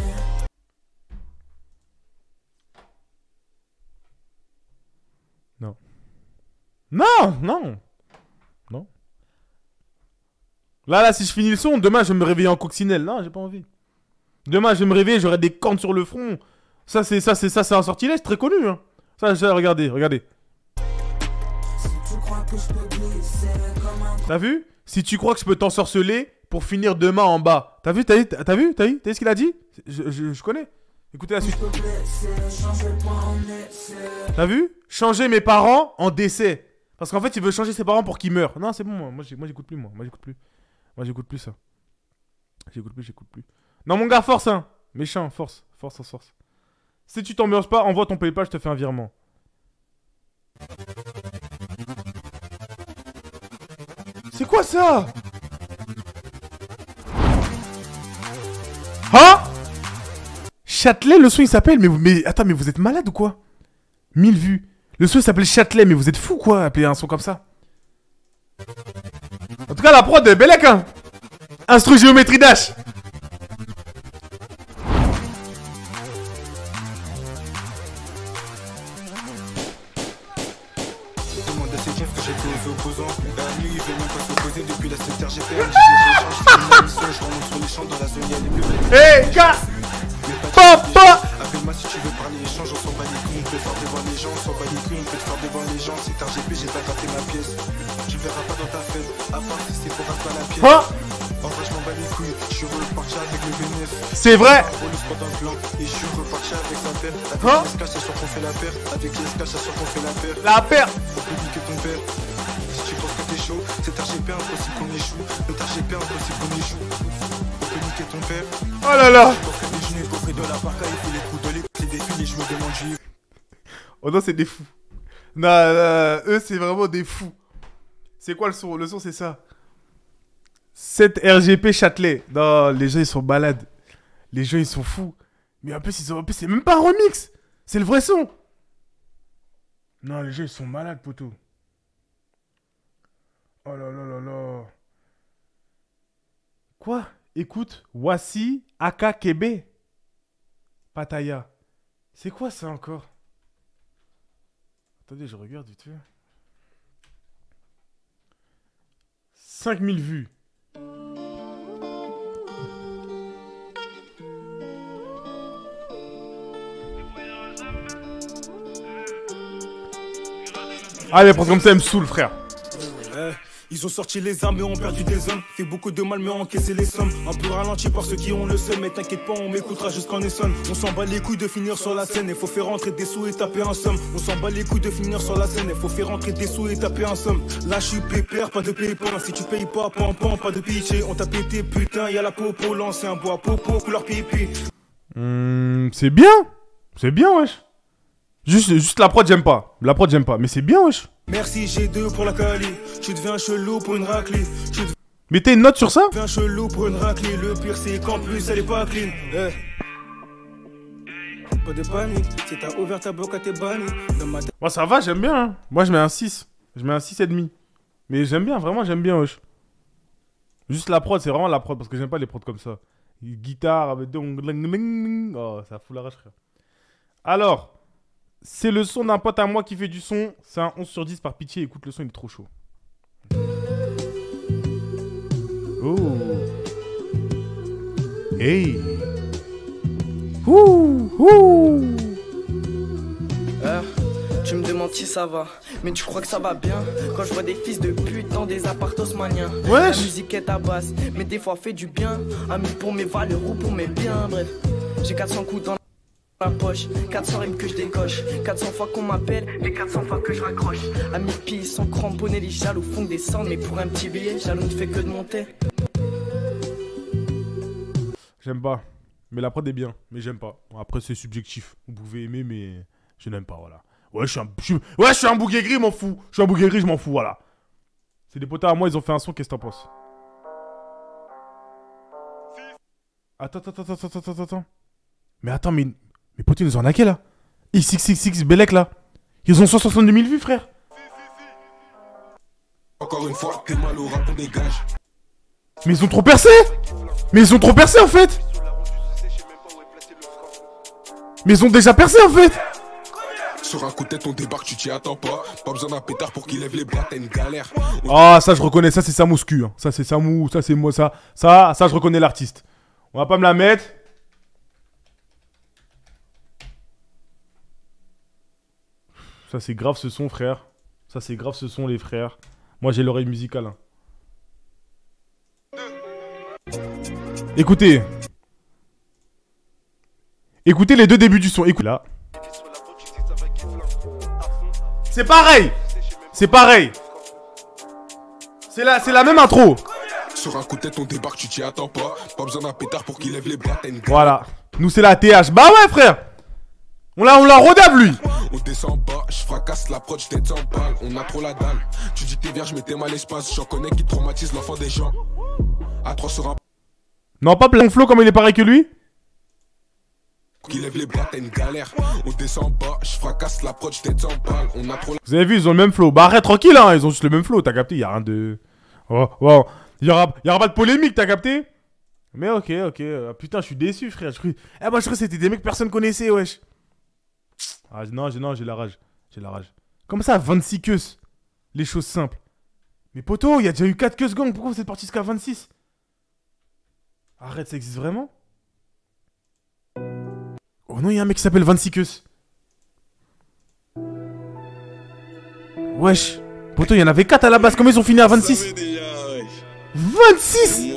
Non. Non, non. Non. Là, là, si je finis le son, demain, je vais me réveiller en coccinelle. Non, j'ai pas envie. Demain, je vais me réveiller, j'aurai des cornes sur le front. Ça, c'est ça, c'est ça, c'est un sortilège très connu. Hein. Ça, ça, regardez, regardez. T'as vu? Si tu crois que je peux t'ensorceler pour finir demain en bas. T'as vu? T'as vu? T'as vu? T'as vu? T'as vu ce qu'il a dit? je, je, je connais. Écoutez la suite. T'as vu? Changer mes parents en décès. Parce qu'en fait, il veut changer ses parents pour qu'ils meurent. Non, c'est bon, moi. Moi, j'écoute plus, moi. Moi, j'écoute plus. Moi, j'écoute plus ça. J'écoute plus, j'écoute plus. Non, mon gars, force, hein. Méchant, force. Force, force, force. Si tu t'ambiances pas, envoie ton PayPal, je te fais un virement. C'est quoi ça? Hein? Châtelet, le son il s'appelle, mais, mais attends, mais vous êtes malade ou quoi? mille vues. Le son il s'appelle Châtelet, mais vous êtes fou quoi, appeler un son comme ça? En tout cas, la prod est bellec, hein. Instru géométrie dash. Demande à ses chefs que j'étais aux opposants. La nuit, il veut même pas s'opposer depuis la sept R G P. Je mission, je remonte sur les champs dans la zone, il y a les bleus. Hé, gars! Papa! Appelle-moi si tu veux parler échange, on s'en bat les couilles, on peut te faire devant les gens, on s'en bat les couilles, on peut te faire devant les gens. C'est R G P, j'ai pas gratté ma pièce. Tu verras pas dans ta fête, à part si c'est pour rater la pièce. Hein? En vrai, je m'en bats les couilles, je suis reparti avec le bénéf. C'est vrai! Et je suis reparti avec sa paire. Avec hein? les S K, c'est sûr qu'on fait la paire. Avec les S K, c'est sûr qu'on fait la paire. La paire! Faut plus niquer ton père. Si tu penses que t'es chaud, c'est R G P, impossible qu'on échoue. Le R G P, impossible qu'on échoue. Faut plus niquer ton père. Oh là là! Oh non, c'est des fous. Non, non, eux, c'est vraiment des fous. C'est quoi le son? Le son, c'est ça. sept R G P Châtelet. Non, les gens, ils sont malades. Les gens, ils sont fous. Mais en plus, ils ont... en plus, c'est même pas un remix. C'est le vrai son. Non, les gens, ils sont malades, poteau. Oh là là là là. Quoi? Écoute, Wasi Aka Kebe. Pattaya. C'est quoi ça encore? Attendez, je regarde vite fait. cinq mille vues. Ah, les prods comme ça, elle me saoule, frère. Ouais, Ils ont sorti les armes et ont perdu des hommes. Fait beaucoup de mal mais ont encaissé les sommes. Un peu ralenti par ceux qui ont le seum. Mais t'inquiète pas, on m'écoutera jusqu'en Essonne. On s'en bat les couilles de finir sur la scène. Il faut faire rentrer des sous et taper un somme. On s'en bat les couilles de finir sur la scène. Il faut faire rentrer des sous et taper un somme. Là je suis pépère, pas de pépin. Si tu payes pas, pan pan, pas de pitié. On t'a pété putain, y'a la popo. Lancé un bois popo, couleur pipi. Mmh, c'est bien. C'est bien wesh. Juste, juste la prod j'aime pas. La prod j'aime pas. Mais c'est bien wesh. Merci G deux pour la Cali. Tu deviens chelou pour une raclée. Tu mettez une note sur ça. deviens chelou pour une raclée. Le pire c'est qu'en plus elle est pas clean. Eh. Pas de panique. Si t'as ouvert ta boca t'es banni. Moi bon, ça va, j'aime bien hein. Moi je mets un six. Je mets un six virgule cinq. Mais j'aime bien, vraiment j'aime bien wesh. Juste la prod, c'est vraiment la prod. Parce que j'aime pas les prods comme ça. Guitare avec... Oh ça fout la rage frère. Alors... C'est le son d'un pote à moi qui fait du son. C'est un onze sur dix par pitié. Écoute le son, il est trop chaud. Oh. Hey. Ouh. Ouh. Euh, tu me demandes si ça va, mais tu crois que ça va bien quand je vois des fils de pute dans des appartos maniens. Ouais. La musique est à basse, mais des fois fait du bien. Ami pour mes valeurs ou pour mes biens. Bref, j'ai quatre cents coups dans la poche, quatre cents rimes que je décoche, quatre cents fois qu'on m'appelle et quatre cents fois que je raccroche. À mes pieds sont cramponnés, les jaloux font descendre, mais pour un petit billet, jaloux ne fait que de monter. J'aime pas, mais la prod est bien, mais j'aime pas. Après c'est subjectif, vous pouvez aimer mais je n'aime pas, voilà. Ouais je suis un, je suis... ouais, je suis un bouquet gris, m'en fous. Je suis un bouquet gris, je m'en fous, voilà. C'est des potas à moi, ils ont fait un son, qu'est-ce que t'en penses? Attends, attends, attends, attends, attends, attends. Mais attends, mais... Mais potes, ils nous ont arnaqué là. X X X X Belek là. Ils ont cent soixante-deux mille vues, frère. Encore une fois, t'es mal au rap, on dégage. Mais ils ont trop percé. Mais ils ont trop percé en fait. Mais ils ont déjà percé en fait. Sur un coup de tête, on débarque, tu t'y attends pas. Pas besoin d'un pétard pour qu'il lève les bras, t'as une galère. Ah, ça je reconnais, ça c'est Samouscu. Hein. Ça c'est Samou, ça c'est moi, ça. Ça, ça je reconnais l'artiste. On va pas me la mettre. Ça c'est grave ce son frère. Ça c'est grave ce son les frères. Moi j'ai l'oreille musicale. Hein. Écoutez. Écoutez les deux débuts du son. Écoute là. C'est pareil. C'est pareil. C'est la, c'est la même intro. Sur un coup de tête on débarque, tu t'y attends pas. Pas besoin d'un pétard pour qu'il lève les bras, t'as une galère. Voilà. Nous c'est la T H. Bah ouais frère. On l'a, on l'a rodave lui. On descend bas, je fracasse la prod, je t'ai en balle. On a trop la dalle. Tu dis que t'es vierge, mais t'es mal espace. J'en connais qui traumatise l'enfant des gens. À trois sur un. Non, pas plein flow comme il est pareil que lui. Qui lève les bras, t'as une galère. On descend bas, je fracasse la prod, je t'ai en balle. On a trop la. Vous avez vu, ils ont le même flow. Bah arrête tranquille, hein. Ils ont juste le même flow. T'as capté? Y'a rien de. Oh, oh. Y'aura, y'aura pas de polémique, t'as capté? Mais ok, ok. Euh, putain, je suis déçu, frère. Je crois... Eh, moi, je crois que c'était des mecs que personne connaissait, wesh. Ah non, j'ai, non, j'ai la rage. J'ai la rage. Comment ça, vingt-six queues? Les choses simples. Mais poto, il y a déjà eu quatre queues gang. Pourquoi vous êtes parti jusqu'à vingt-six? Arrête, ça existe vraiment? Oh non, il y a un mec qui s'appelle vingt-six queues. Wesh. Poto, il y en avait quatre à la base. Comment ils ont fini à vingt-six? vingt-six.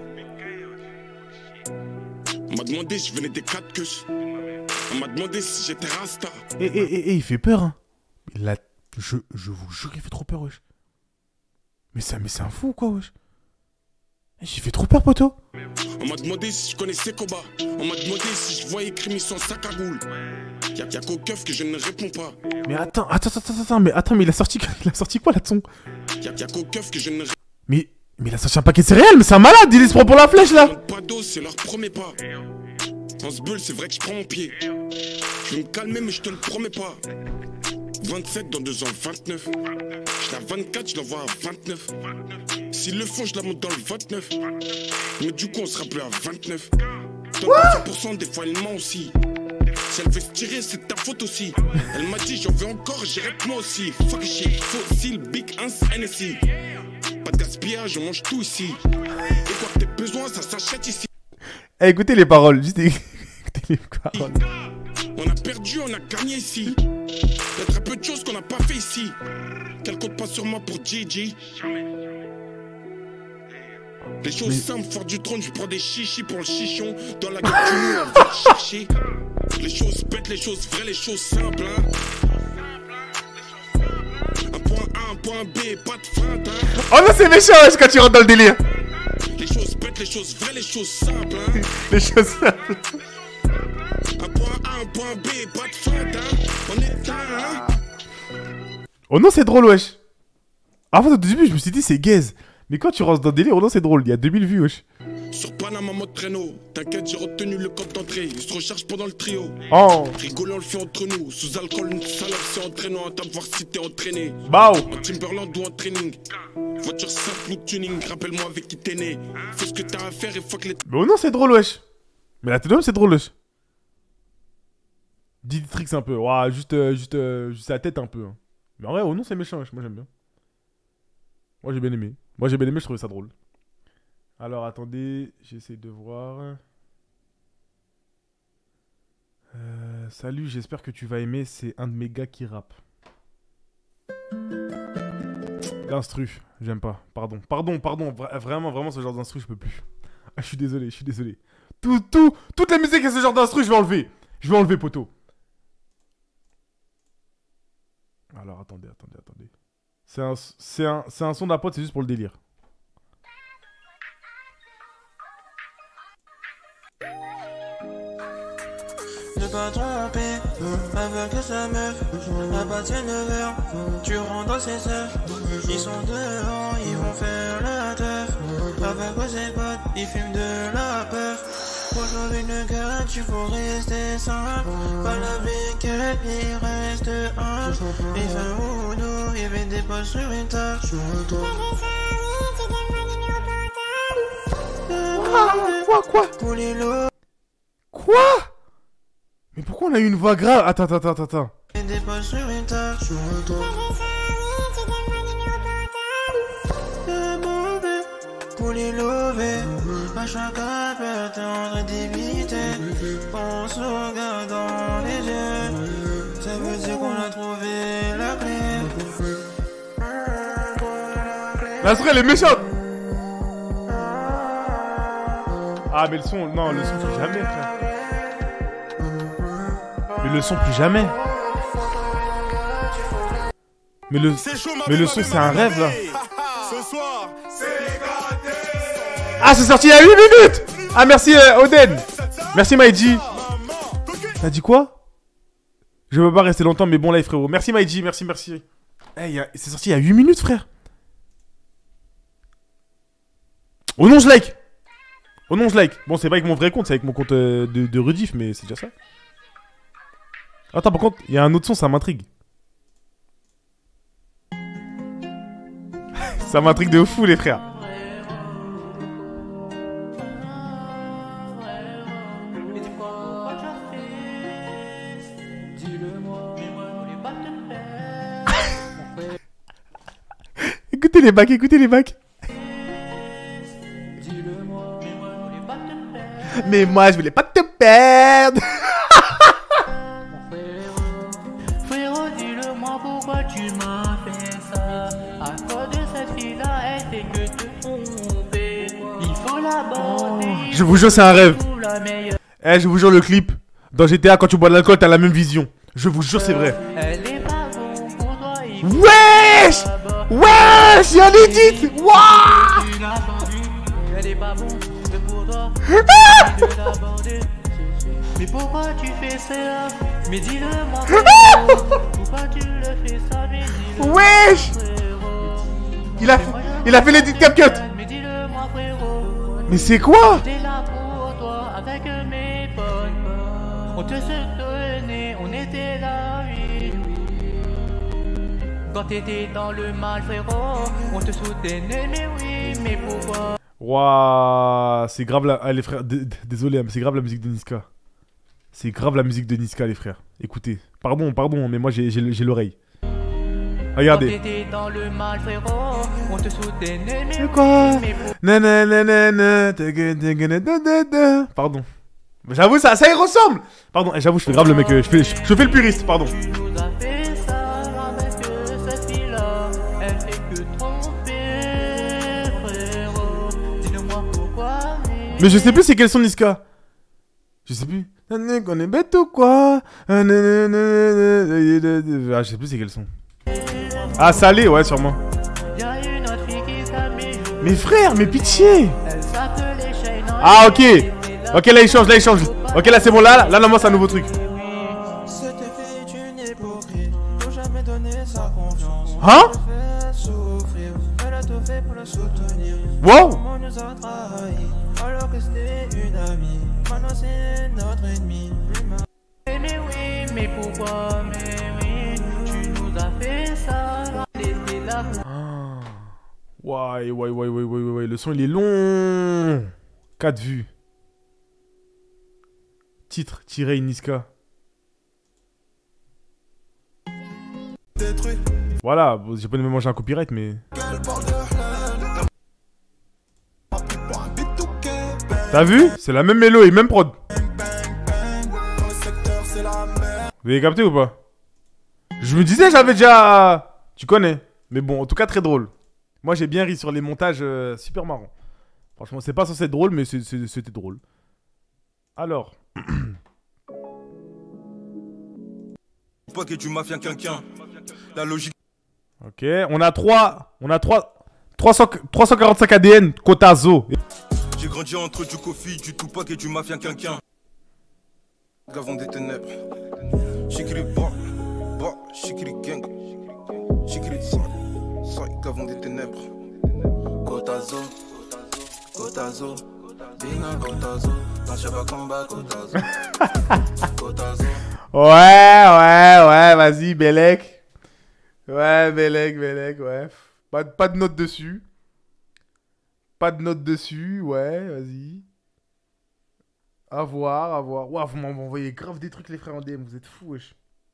On m'a demandé si je venais des quatre queues. On m'a demandé si j'étais Rasta. Eh, eh, eh, eh, il fait peur, hein. Là, je, je vous jure, il fait trop peur, wesh. Mais c'est, mais c'est un fou, quoi, wesh. Eh, j'ai fait trop peur, poto. On m'a demandé si je connaissais Koba. On m'a demandé si je voyais Crimi sans sac à goule. Y'a, y'a qu'au keuf que je ne réponds pas. Mais attends, attends, attends, attends, mais attends, mais il a sorti, il a sorti quoi, là, de son? Y'a, y'a qu'au keuf que je ne. Mais, mais il a sorti un paquet de céréales, mais c'est un malade, il se prend pour la flèche, là. Pas d'eau, c'est leur premier pas. En ce bulle, c'est vrai que je prends mon pied. Je vais me calmer, mais je te le promets pas. vingt-sept dans deux ans, vingt-neuf. J'étais à vingt-quatre, je l'envoie à vingt-neuf. S'ils le font, je la monte dans le vingt-neuf. Mais du coup, on sera plus à vingt-neuf. Donne cent pour cent, des fois, elle ment aussi. Si elle veut se tirer, c'est ta faute aussi. Elle m'a dit, j'en veux encore, j'irai moi aussi. Fuck shit, fossile, big ins, N S I. Pas de gaspillage, on mange tout ici. Et quoi que t'aies besoin, ça s'achète ici. Eh, écoutez les paroles, juste écoutez les paroles. On a perdu, on a gagné ici. Y'a très peu de choses qu'on n'a pas fait ici. Qu'elle compte pas sur moi pour G G. Les choses simples, fort du trône, je prends des chichis pour le chichon. Dans la gueule du mur, on va le chercher. Les choses bêtes, les choses vraies, les choses simples, hein. Un point A, un point B, pas de feinte, hein. Oh non, c'est méchant, wesh, quand tu rentres dans le délire. Les choses bêtes, les choses vraies, les choses simples, hein. Les choses simples. Un point A, un point B, pas de feinte, hein. On est un, hein. Oh non, c'est drôle, wesh. Avant, au début, je me suis dit, c'est gaze. Mais quand tu rentres dans le délire, oh non, c'est drôle. Il y a deux mille vues, wesh. Sur Panama mode traîneau, t'inquiète, j'ai retenu le code d'entrée. Il se recharge pendant le trio. Oh. Rigolant, on le fait entre nous. Sous alcool, une salope, c'est entraînant. À table, voir si t'es entraîné. Bao. En Timberland ou en training. Voiture simple ou tuning. Rappelle-moi avec qui t'es né. Fais ce que t'as à faire et fuck les. Mais oh non, c'est drôle, wesh. Mais la tête d'homme, c'est drôle, wesh. Dis des tricks un peu. Ouah, juste, euh, juste, euh, juste la tête un peu. Hein. Mais en vrai, oh non, c'est méchant, wesh. Moi, j'aime bien. Moi, j'ai bien aimé. Moi, j'ai bien aimé, je trouvais ça drôle. Alors, attendez, j'essaie de voir. Euh, salut, j'espère que tu vas aimer. C'est un de mes gars qui rappe. L'instru, j'aime pas. Pardon, pardon, pardon. Vra vraiment, vraiment, ce genre d'instru, je peux plus. Ah, je suis désolé, je suis désolé. Tout, tout, toute la musique et ce genre d'instru, je vais enlever. Je vais enlever, poteau. Alors, attendez, attendez, attendez. C'est un, c'est un, c'est un son d'apote, c'est juste pour le délire. Ne pas tromper avec sa meuf. À partir de neuf heures, tu rentres dans ses œufs. Ils sont dehors, ils vont faire la teuf. Avec ses potes, ils fument de la puff. Pour sauver une gueule, tu faut rester simple. Pas la béquette, il reste un. Il fait un houdou, il met des poches sur une table. Quoi, quoi, quoi? Quoi? Mais pourquoi on a eu une voix grave? Attends, attends, attends, attends. Pour les lever, à chaque appel tendre d'éviter. Pense au gars dans les yeux. Ça veut dire qu'on a trouvé la clé. La soirée, elle est méchante. Ah, mais le son, non, le son plus jamais, frère. Mais le son plus jamais. Mais le, mais le son, c'est un rêve, là. Ah, c'est sorti il y a huit minutes. Ah, merci, euh, Oden. Merci, Maïji. T'as dit quoi? Je veux pas rester longtemps, mais bon live, frérot. Merci, Maïji, merci, merci. Hey, c'est sorti il y a huit minutes, frère. Oh non, je like. Oh non, je like. Bon, c'est pas avec mon vrai compte, c'est avec mon compte euh, de, de Rediff, mais c'est déjà ça. Attends, par contre, il y a un autre son, ça m'intrigue. Ça m'intrigue de fou, les frères. Écoutez les bacs, écoutez les bacs. Mais moi, je voulais pas te perdre. Frérot, dis-le-moi pourquoi tu m'as fait ça. À quoi de cette fille-là, elle fait que te tromper. Il faut l'aborder. Je vous jure, c'est un rêve. Eh, je vous jure, le clip. Dans G T A, quand tu bois de l'alcool, t'as la même vision. Je vous jure, c'est vrai. Wesh! Wesh! Y'en est dit! Wouah! Mais pourquoi tu fais ça? Mais dis-le-moi. Pourquoi tu le fais ça? Mais dis-le. Wesh! Il a, il a fait l'édit CapCut. Mais c'est quoi? J'étais là pour toi avec mes potes. On te soutenait, on était là, oui. Quand t'étais dans le mal, frérot, on te soutenait, mais oui, mais pourquoi? Waouh, c'est grave la... Ah, les frères, désolé, mais c'est grave la musique de Niska. C'est grave la musique de Niska, les frères. Écoutez, pardon, pardon, mais moi j'ai l'oreille. Regardez. Quand t'étais dans le mal, frérot, on te soutenait, mais quoi? oui, mais pourquoi? Nananana, pardon. J'avoue, ça, ça y ressemble. Pardon, j'avoue, je fais grave le mec, je fais, je, je fais le puriste, pardon. Mais je sais plus c'est quel son Niska. Je sais plus. On est bête ou quoi? Ah, je sais plus c'est quel son. Ah, Salé, ouais, sûrement. Mais frère, mais pitié. Ah, ok. Ok, là il change, là il change. Ok, là c'est bon, là, là, là, moi c'est un nouveau truc. Hein? Wow! Mais oui, mais pourquoi? Mais oui, tu nous as fait ça. Laissez la Ouais, ouais, ouais, ouais, ouais, ouais, ouais, le son il est long. quatre vues. Titre, tiré Niska. Voilà, bon, j'ai pas de me manger un copyright, mais... T'as vu? C'est la même mélo et même prod. Vous avez capté ou pas? Je me disais, j'avais déjà... Tu connais. Mais bon, en tout cas, très drôle. Moi, j'ai bien ri sur les montages, euh, super marrant. Franchement, c'est pas censé être drôle, mais c'était drôle. Alors... Pas que tu mafias quelqu'un. La logique. Ok, on a trois... On a trois... trois cents, trois cent quarante-cinq A D N, Kotazo. J'ai grandi entre du Kofi, du Tupac et du mafia quelqu'un. Gavon des ténèbres. Chikri bon, bon, chikri gang. Chikri sang, sang, gavon des ténèbres. Kotazo, Kotazo, Dina Kotazo, Tachaba combat Kotazo. Kotazo. Ouais, ouais, ouais, vas-y, Belek. Ouais, Belek, Belek, ouais. Pas, pas de note dessus. Pas de note dessus, ouais, vas-y. À voir, à voir. Ouah, vous m'envoyez grave des trucs, les frères en D M, vous êtes fous, wesh.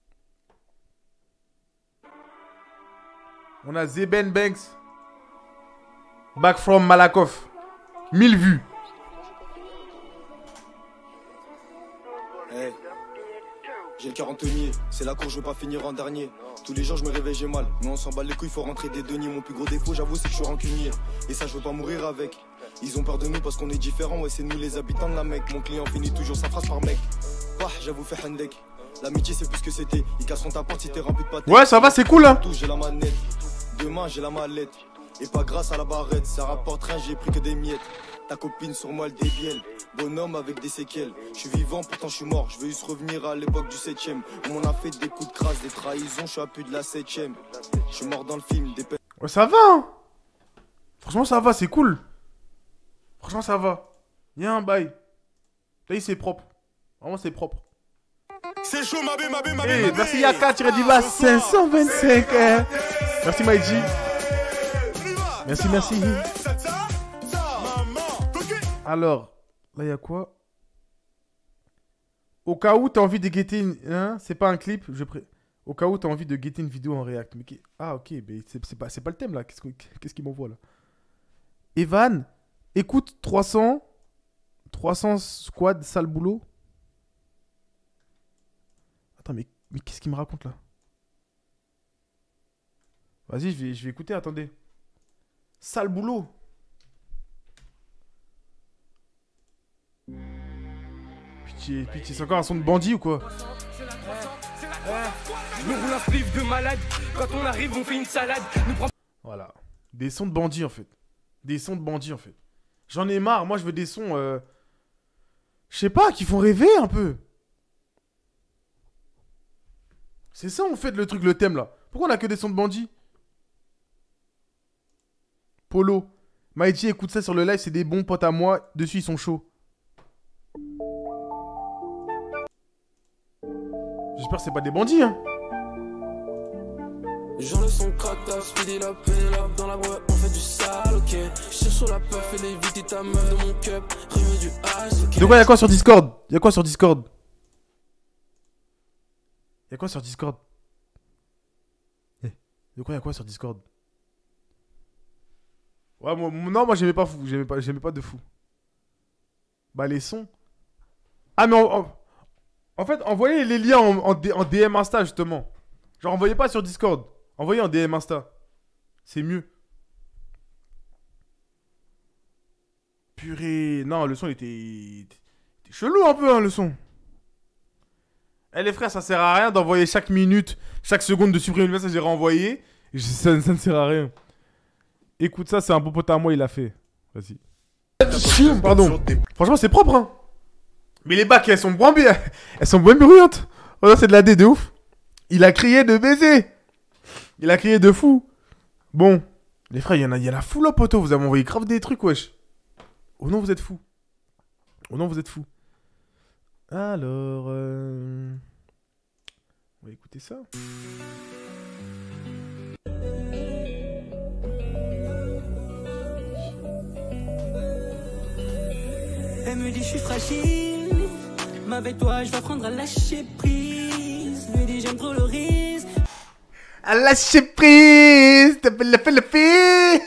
On a Zeben Banks. Back from Malakoff. mille vues. Hey. J'ai le quarantonnier, c'est la cour, je veux pas finir en dernier. Tous les jours je me réveille, j'ai mal, mais on s'en bat les couilles, faut rentrer des deniers. Mon plus gros défaut, j'avoue, c'est que je suis rancunier. Et ça, je veux pas mourir avec. Ils ont peur de nous parce qu'on est différents, ouais, c'est nous les habitants de la Mecque. Mon client finit toujours sa phrase par mec. Bah, j'avoue, fait Hendek. L'amitié, c'est plus que c'était. Ils casseront ta porte si t'es rempli de pâté. Ouais, ça va, c'est cool, hein. J'ai la manette. Demain, j'ai la mallette. Et pas grâce à la barrette, ça rapporte rien, j'ai pris que des miettes. Ta copine sur moi, elle débielle. Bonhomme avec des séquelles. Je suis vivant, pourtant je suis mort. Je veux juste revenir à l'époque du septième. On a fait des coups de crasse, des trahisons. Je suis à plus de la septième. Je suis mort dans le film. Des ouais, ça va, hein. Franchement, ça va, c'est cool. Franchement, ça va. Il y a un bail. Là, c'est propre. Vraiment, c'est propre. C'est chaud, ma bé, ma bé, ma bé. Hey, merci Yaka-Diva cinq cent vingt-cinq. Hein. Merci Maïji. Merci, merci. Alors, là, il y a quoi? Au cas où tu as envie de guetter une... Hein, c'est pas un clip, je pré... Au cas où tu as envie de guetter une vidéo en React. Mais qui... Ah, ok, mais c'est pas, pas le thème, là. Qu'est-ce qu'il qu qu m'envoie, là? Evan, écoute trois cents... trois cents squad, sale boulot. Attends, mais, mais qu'est-ce qu'il me raconte, là? Vas-y, je vais, je vais écouter, attendez. Sale boulot. Pitié, pitié, c'est encore un son de bandit ou quoi? Je me roule un spliff de malade. Quand on arrive, on fait une salade. Nous prend... Voilà. Des sons de bandits en fait. Des sons de bandits en fait. J'en ai marre. Moi, je veux des sons. Euh... Je sais pas, qui font rêver un peu. C'est ça en fait le truc, le thème là. Pourquoi on a que des sons de bandits? Polo. Maïti, écoute ça sur le live, c'est des bons potes à moi. Dessus, ils sont chauds. J'espère que c'est pas des bandits, hein. J'en le son crata, speedy la pénale dans la boîte, on fait du sale, ok. Cherche sur la puff et l'éviter ta meuf de mon cup. Remets du ice, ok. De quoi, y'a quoi sur Discord? Y'a quoi sur Discord? Y'a quoi sur Discord? Eh, de quoi, y'a quoi sur Discord? Ouais, moi, non, moi j'aimais pas fou, j'aimais pas, j'aimais pas de fou. Bah, les sons. Ah, mais en, en, en fait, envoyez les liens en, en, en D M Insta, justement. Genre, envoyez pas sur Discord. Envoyez en D M Insta. C'est mieux. purée. Non, le son, il était... il était chelou un peu, hein, le son. Eh les frères, ça sert à rien d'envoyer chaque minute, chaque seconde de supprimer le message et renvoyer. Et je- ça, ça ne sert à rien. Écoute ça, c'est un bon pote à moi, il l'a fait. Vas-y. Pardon. Franchement, c'est propre, hein. Mais les bacs, elles sont bien, elles sont bien bruyantes. Oh non, c'est de la D de ouf. Il a crié de baiser. Il a crié de fou. Bon. Les frères, il y en a, il y en a fou là, poteau. Vous avez envoyé grave des trucs, wesh. Oh non, vous êtes fous. Oh non, vous êtes fous. Alors... Euh... On va écouter ça. Elle me dit je suis fragile, mais avec toi je vais apprendre à lâcher prise. Lui dit j'aime trop le risque. À lâcher prise. T'as fait la fait la fille.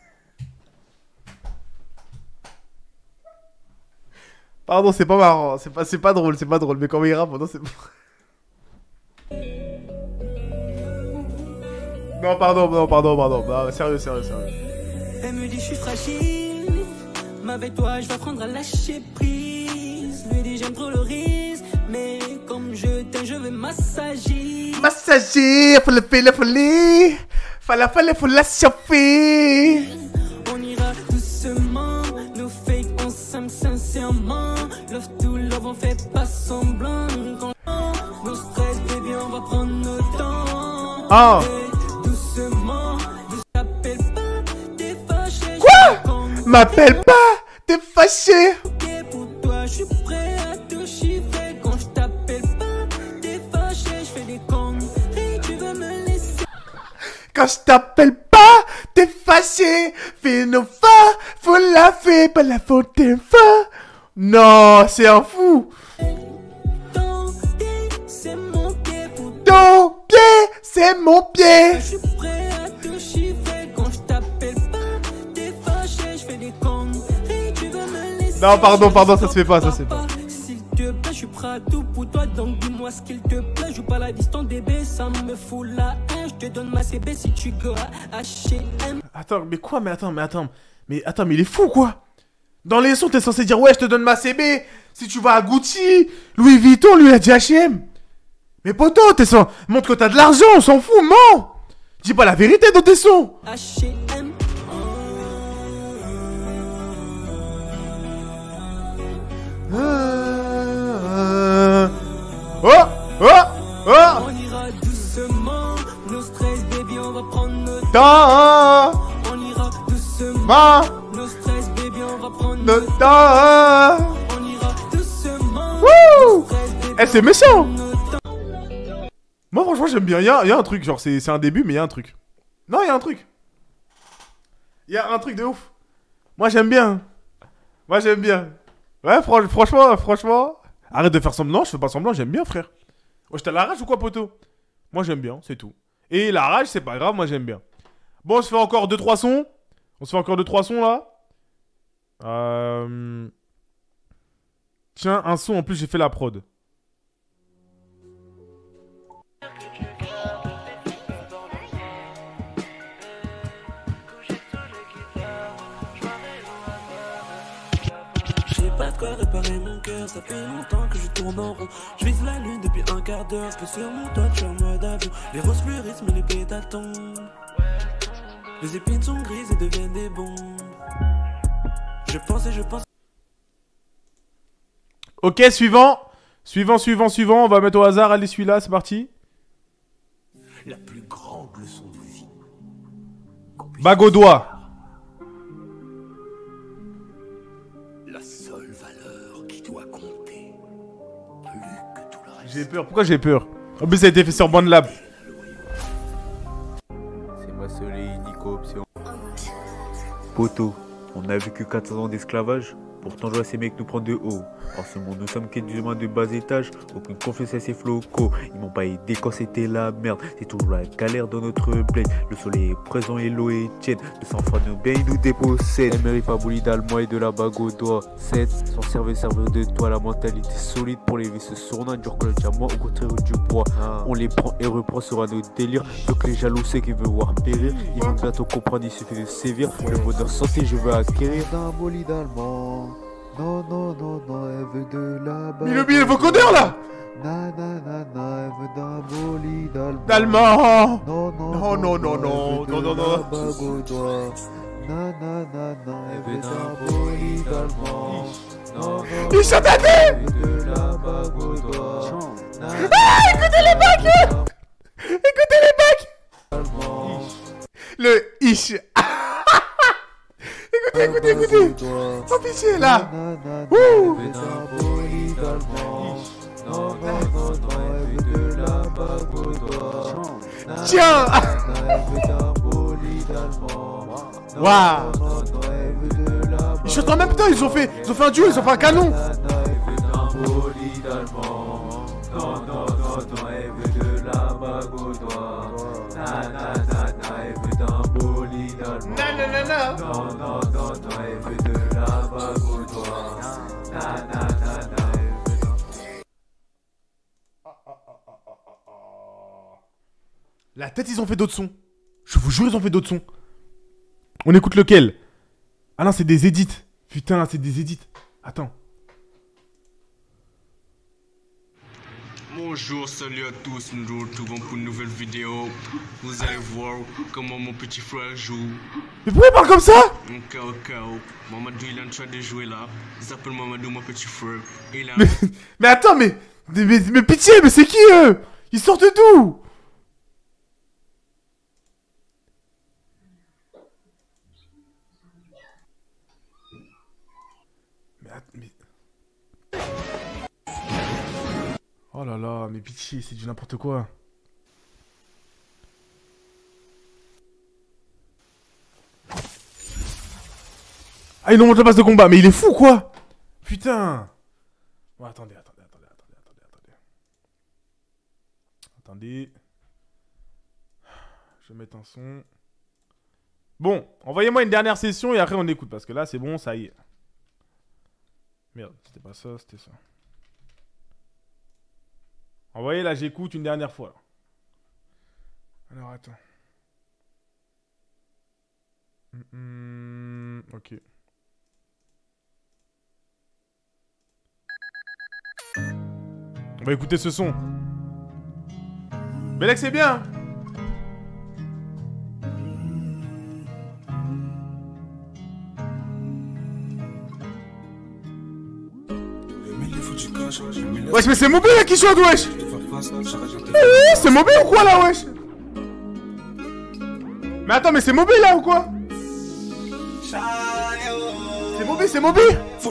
Pardon, c'est pas marrant, c'est pas, c'est pas drôle, c'est pas drôle, mais quand il rappe, non, c'est pas... Non, pardon, non, pardon, pardon, non, sérieux, sérieux, sérieux. Elle me dit je suis fragile, mais avec toi je vais apprendre à lâcher prise. Lui dit j'aime trop le risque, mais comme je t'aime je vais massager. Massager, faut le faire la folie, faut la faire, faut la chauffer. On ira doucement, nos fake on s'aime sincèrement. Love to love, on fait pas semblant. Quand nos stress, baby, on va prendre nos temps. Ah. Et doucement, ne t'appelle pas, t'es fâché. Quoi? M'appelle pas, t'es fâché. Ok, pour toi, je suis prêt à te chiffrer. Quand je t'appelle pas, t'es fâché. Je fais des conneries, tu veux me laisser. Quand je t'appelle pas, t'es fâché. Fais nos fa, faut la faire, pas la faute des fa. Non, c'est un fou. Ton pied, c'est mon pied pour Ton pied, c'est mon pied. je suis prêt à te chiffrer. Quand je t'appelle pas, t'es fâché. Je fais des conneries, tu veux me laisser. Non, pardon, pardon, ça se fait pas, ça se fait pas. S'il te plaît, je suis prêt à tout pour toi. Donc dis-moi ce qu'il te plaît. Joue pas la distance, bébé, ça me fout la haine. Je te donne ma C B si tu go à H et M. Attends, mais quoi? Mais attends, mais attends. Mais attends, mais il est fou, quoi. Dans les sons, t'es censé dire, ouais, je te donne ma C B. Si tu vas à Gucci, Louis Vuitton, lui, il a dit H et M. Mais poto, t'es sans... montre que t'as de l'argent, on s'en fout, non. Dis pas la vérité dans tes sons. H et M. Euh... Oh, oh, oh. On ira doucement, nos stress, baby, on va prendre notre temps. On ira doucement, Va. nos stress, baby, on va prendre Le notre temps. On ira doucement. Wouh. Eh, c'est méchant. Moi, franchement, j'aime bien. Il y a, y a un truc, genre, c'est un début, mais il y a un truc. Non, il y a un truc. Il y a un truc de ouf. Moi, j'aime bien. Moi, j'aime bien. Ouais, fran franchement, franchement. Arrête de faire semblant, je fais pas semblant, j'aime bien, frère. Ouais, j'étais à la rage ou quoi, poteau? Moi, j'aime bien, c'est tout. Et la rage, c'est pas grave, moi, j'aime bien. Bon, on se fait encore deux trois sons. On se fait encore deux trois sons, là. Euh... Tiens, un son, en plus, j'ai fait la prod. J'ai pas de quoi réparer mon cœur, ça fait longtemps que je tourne en rond. Je vise la lune depuis un quart d'heure, je peux sur mon toit, je suis en mode avion. Les roses fleurissent mais les pétales tombent. Les épines sont grises et deviennent des bombes. Je pense et je pense. Ok, suivant. Suivant, suivant, suivant. On va mettre au hasard. Allez, celui-là, c'est parti. La plus grande leçon de vie. Bague au doigt. La seule valeur qui doit compter. Plus que tout le reste. J'ai peur. Pourquoi j'ai peur? En plus, ça a été fait sur BandLab. C'est ma soleil, Nico, option. Poto, on a vécu quatre cents ans d'esclavage. Pourtant je vois ces mecs nous prendre de haut. En ce monde nous sommes qu'être humains de bas étage. Aucune confiance à ces flocos. Ils m'ont pas aidé quand c'était la merde. C'est toujours la galère dans notre bled. Le soleil est présent et l'eau est tiède. Le sang-froid nous bien il nous dépossède. Elle mérite pas bouli d'allemand et de la bague au doigt. sept. Sans servir serveur de toi. La mentalité solide pour les vices sournois. Dur que le diamant au contraire du bois. Ah. On les prend et reprend sur un autre délire. Donc les jaloux c'est qu'ils veulent voir périr. Ils vont bientôt comprendre, il suffit de sévir. Le bonheur santé je veux acquérir. D'un bolide allemand. Non, non, non, non, elle veut de la bague. Mais le billet vocodeur là. Na na na na, elle veut d'un bolide allemand. Allemand. Non, non, non, non, non, non, non, non, non. Bague au doigt. Na na na na, elle veut d'un bolide allemand. Non, non, il chante à deux. de la bague au doigt. Ah, écoutez les bagues. Écoutez les bagues. Le ish. Écoutez, écoutez, écoutez. Sans pitié là. Ouh. Tiens. Waouh. Ils chantent en même temps, ils ont fait, ils ont fait un duo, ils ont fait un canon. Non, non, non, non, elle veut de la bague au doigt. Na, na, na, na, elle veut d'un bolide allemand. Na, na, na, na. Non, non, non, non, elle veut de la bague au doigt. Na, na, na, na, elle veut d'un... La tête, ils ont fait d'autres sons. Je vous jure, ils ont fait d'autres sons. On écoute lequel? Ah non, c'est des edits. Putain, c'est des edits. Attends. Bonjour, salut à tous, nous nous retrouvons pour une nouvelle vidéo. Vous allez voir comment mon petit frère joue. Mais pourquoi il parle comme ça? Ok, ok, Mamadou il est en train de jouer là. Il s'appelle Mamadou, mon petit frère. Il a... mais, mais attends, mais, mais, mais, mais pitié, mais c'est qui eux? Ils sortent d'où? Mais, mais... Oh là là, mais pitié, c'est du n'importe quoi. Ah, il nous montre la base de combat, mais il est fou quoi. Putain. Bon, attendez, attendez, attendez, attendez, attendez, attendez. Attendez. Je vais mettre un son. Bon, envoyez-moi une dernière session et après on écoute, parce que là c'est bon, ça y est. Merde, c'était pas ça, c'était ça. Envoyez, là j'écoute une dernière fois. Là. Alors attends. Mmh, ok. On va écouter ce son. Belek, c'est bien. Wesh, mais c'est Moby là qui chante, wesh. Eh, c'est Moby ou quoi là, wesh? Mais attends, mais c'est Moby là ou quoi? C'est Moby, c'est Moby.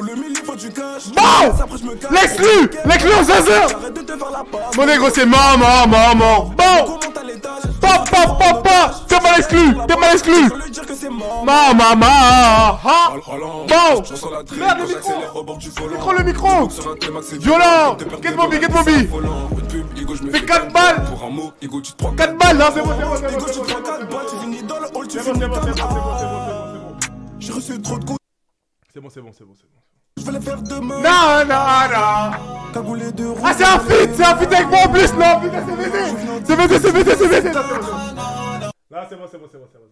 Bon, l'exclu, l'exclu en seize heures. Mon négro, c'est mort, mort, mort, mort. Bon, pop, pop, pop, pop. T'es mal exclu, t'es mal exclu. Ma, ma, ma, ha. Bon, merde, le micro. Micro, le micro. Violent. Get Moby, get Moby. Fais quatre balles. quatre balles, non, c'est bon, c'est bon, c'est bon, c'est bon, c'est bon, c'est bon, c'est bon, c'est bon. J'ai reçu trop de coups. C'est bon, c'est bon, c'est bon, c'est bon. Je vais les faire demain. Non, non, non. Ah, c'est un feat, c'est un feat avec moi en plus, non. Putain, c'est baisé. C'est baisé, c'est baisé, c'est baisé. Là, c'est bon, c'est bon, c'est bon, c'est bon.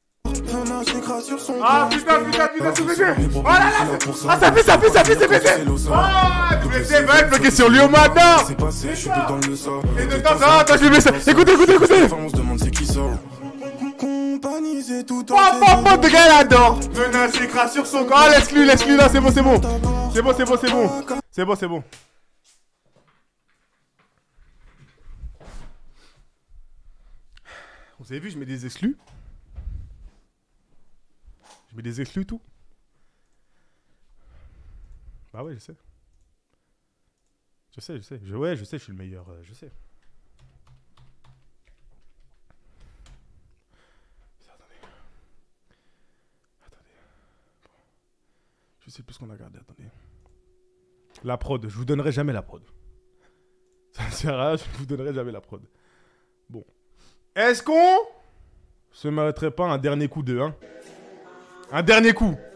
Ah, putain, putain, putain, c'est baisé. Oh là là. Ah, ça fait, ça fait, ça fait, c'est baisé. Ah, tu me sais, va bloquer sur lui au maintenant. C'est passé, je suis plus dans le sang. Et de temps en temps, attends, je vais baisser. Écoutez, écoutez, écoutez. On se demande c'est qui sort. Compagniser tout en pop, pop, pop, de gars là-dedans. Menace écrase sur son corps. Ah, laisse-lui, laisse-lui là, c'est bon, c'est bon. C'est bon, c'est bon, c'est bon. C'est bon, c'est bon. Vous avez vu, je mets des exclus. Je mets des exclus tout. Bah ouais, je sais. Je sais, je sais. Je, ouais, je sais, je suis le meilleur. Euh, je sais. Je sais plus ce qu'on a gardé, attendez. La prod, je vous donnerai jamais la prod. Ça sert à rien, je vous donnerai jamais la prod. Bon. Est-ce qu'on se mériterait pas un dernier coup de hein? Un dernier coup.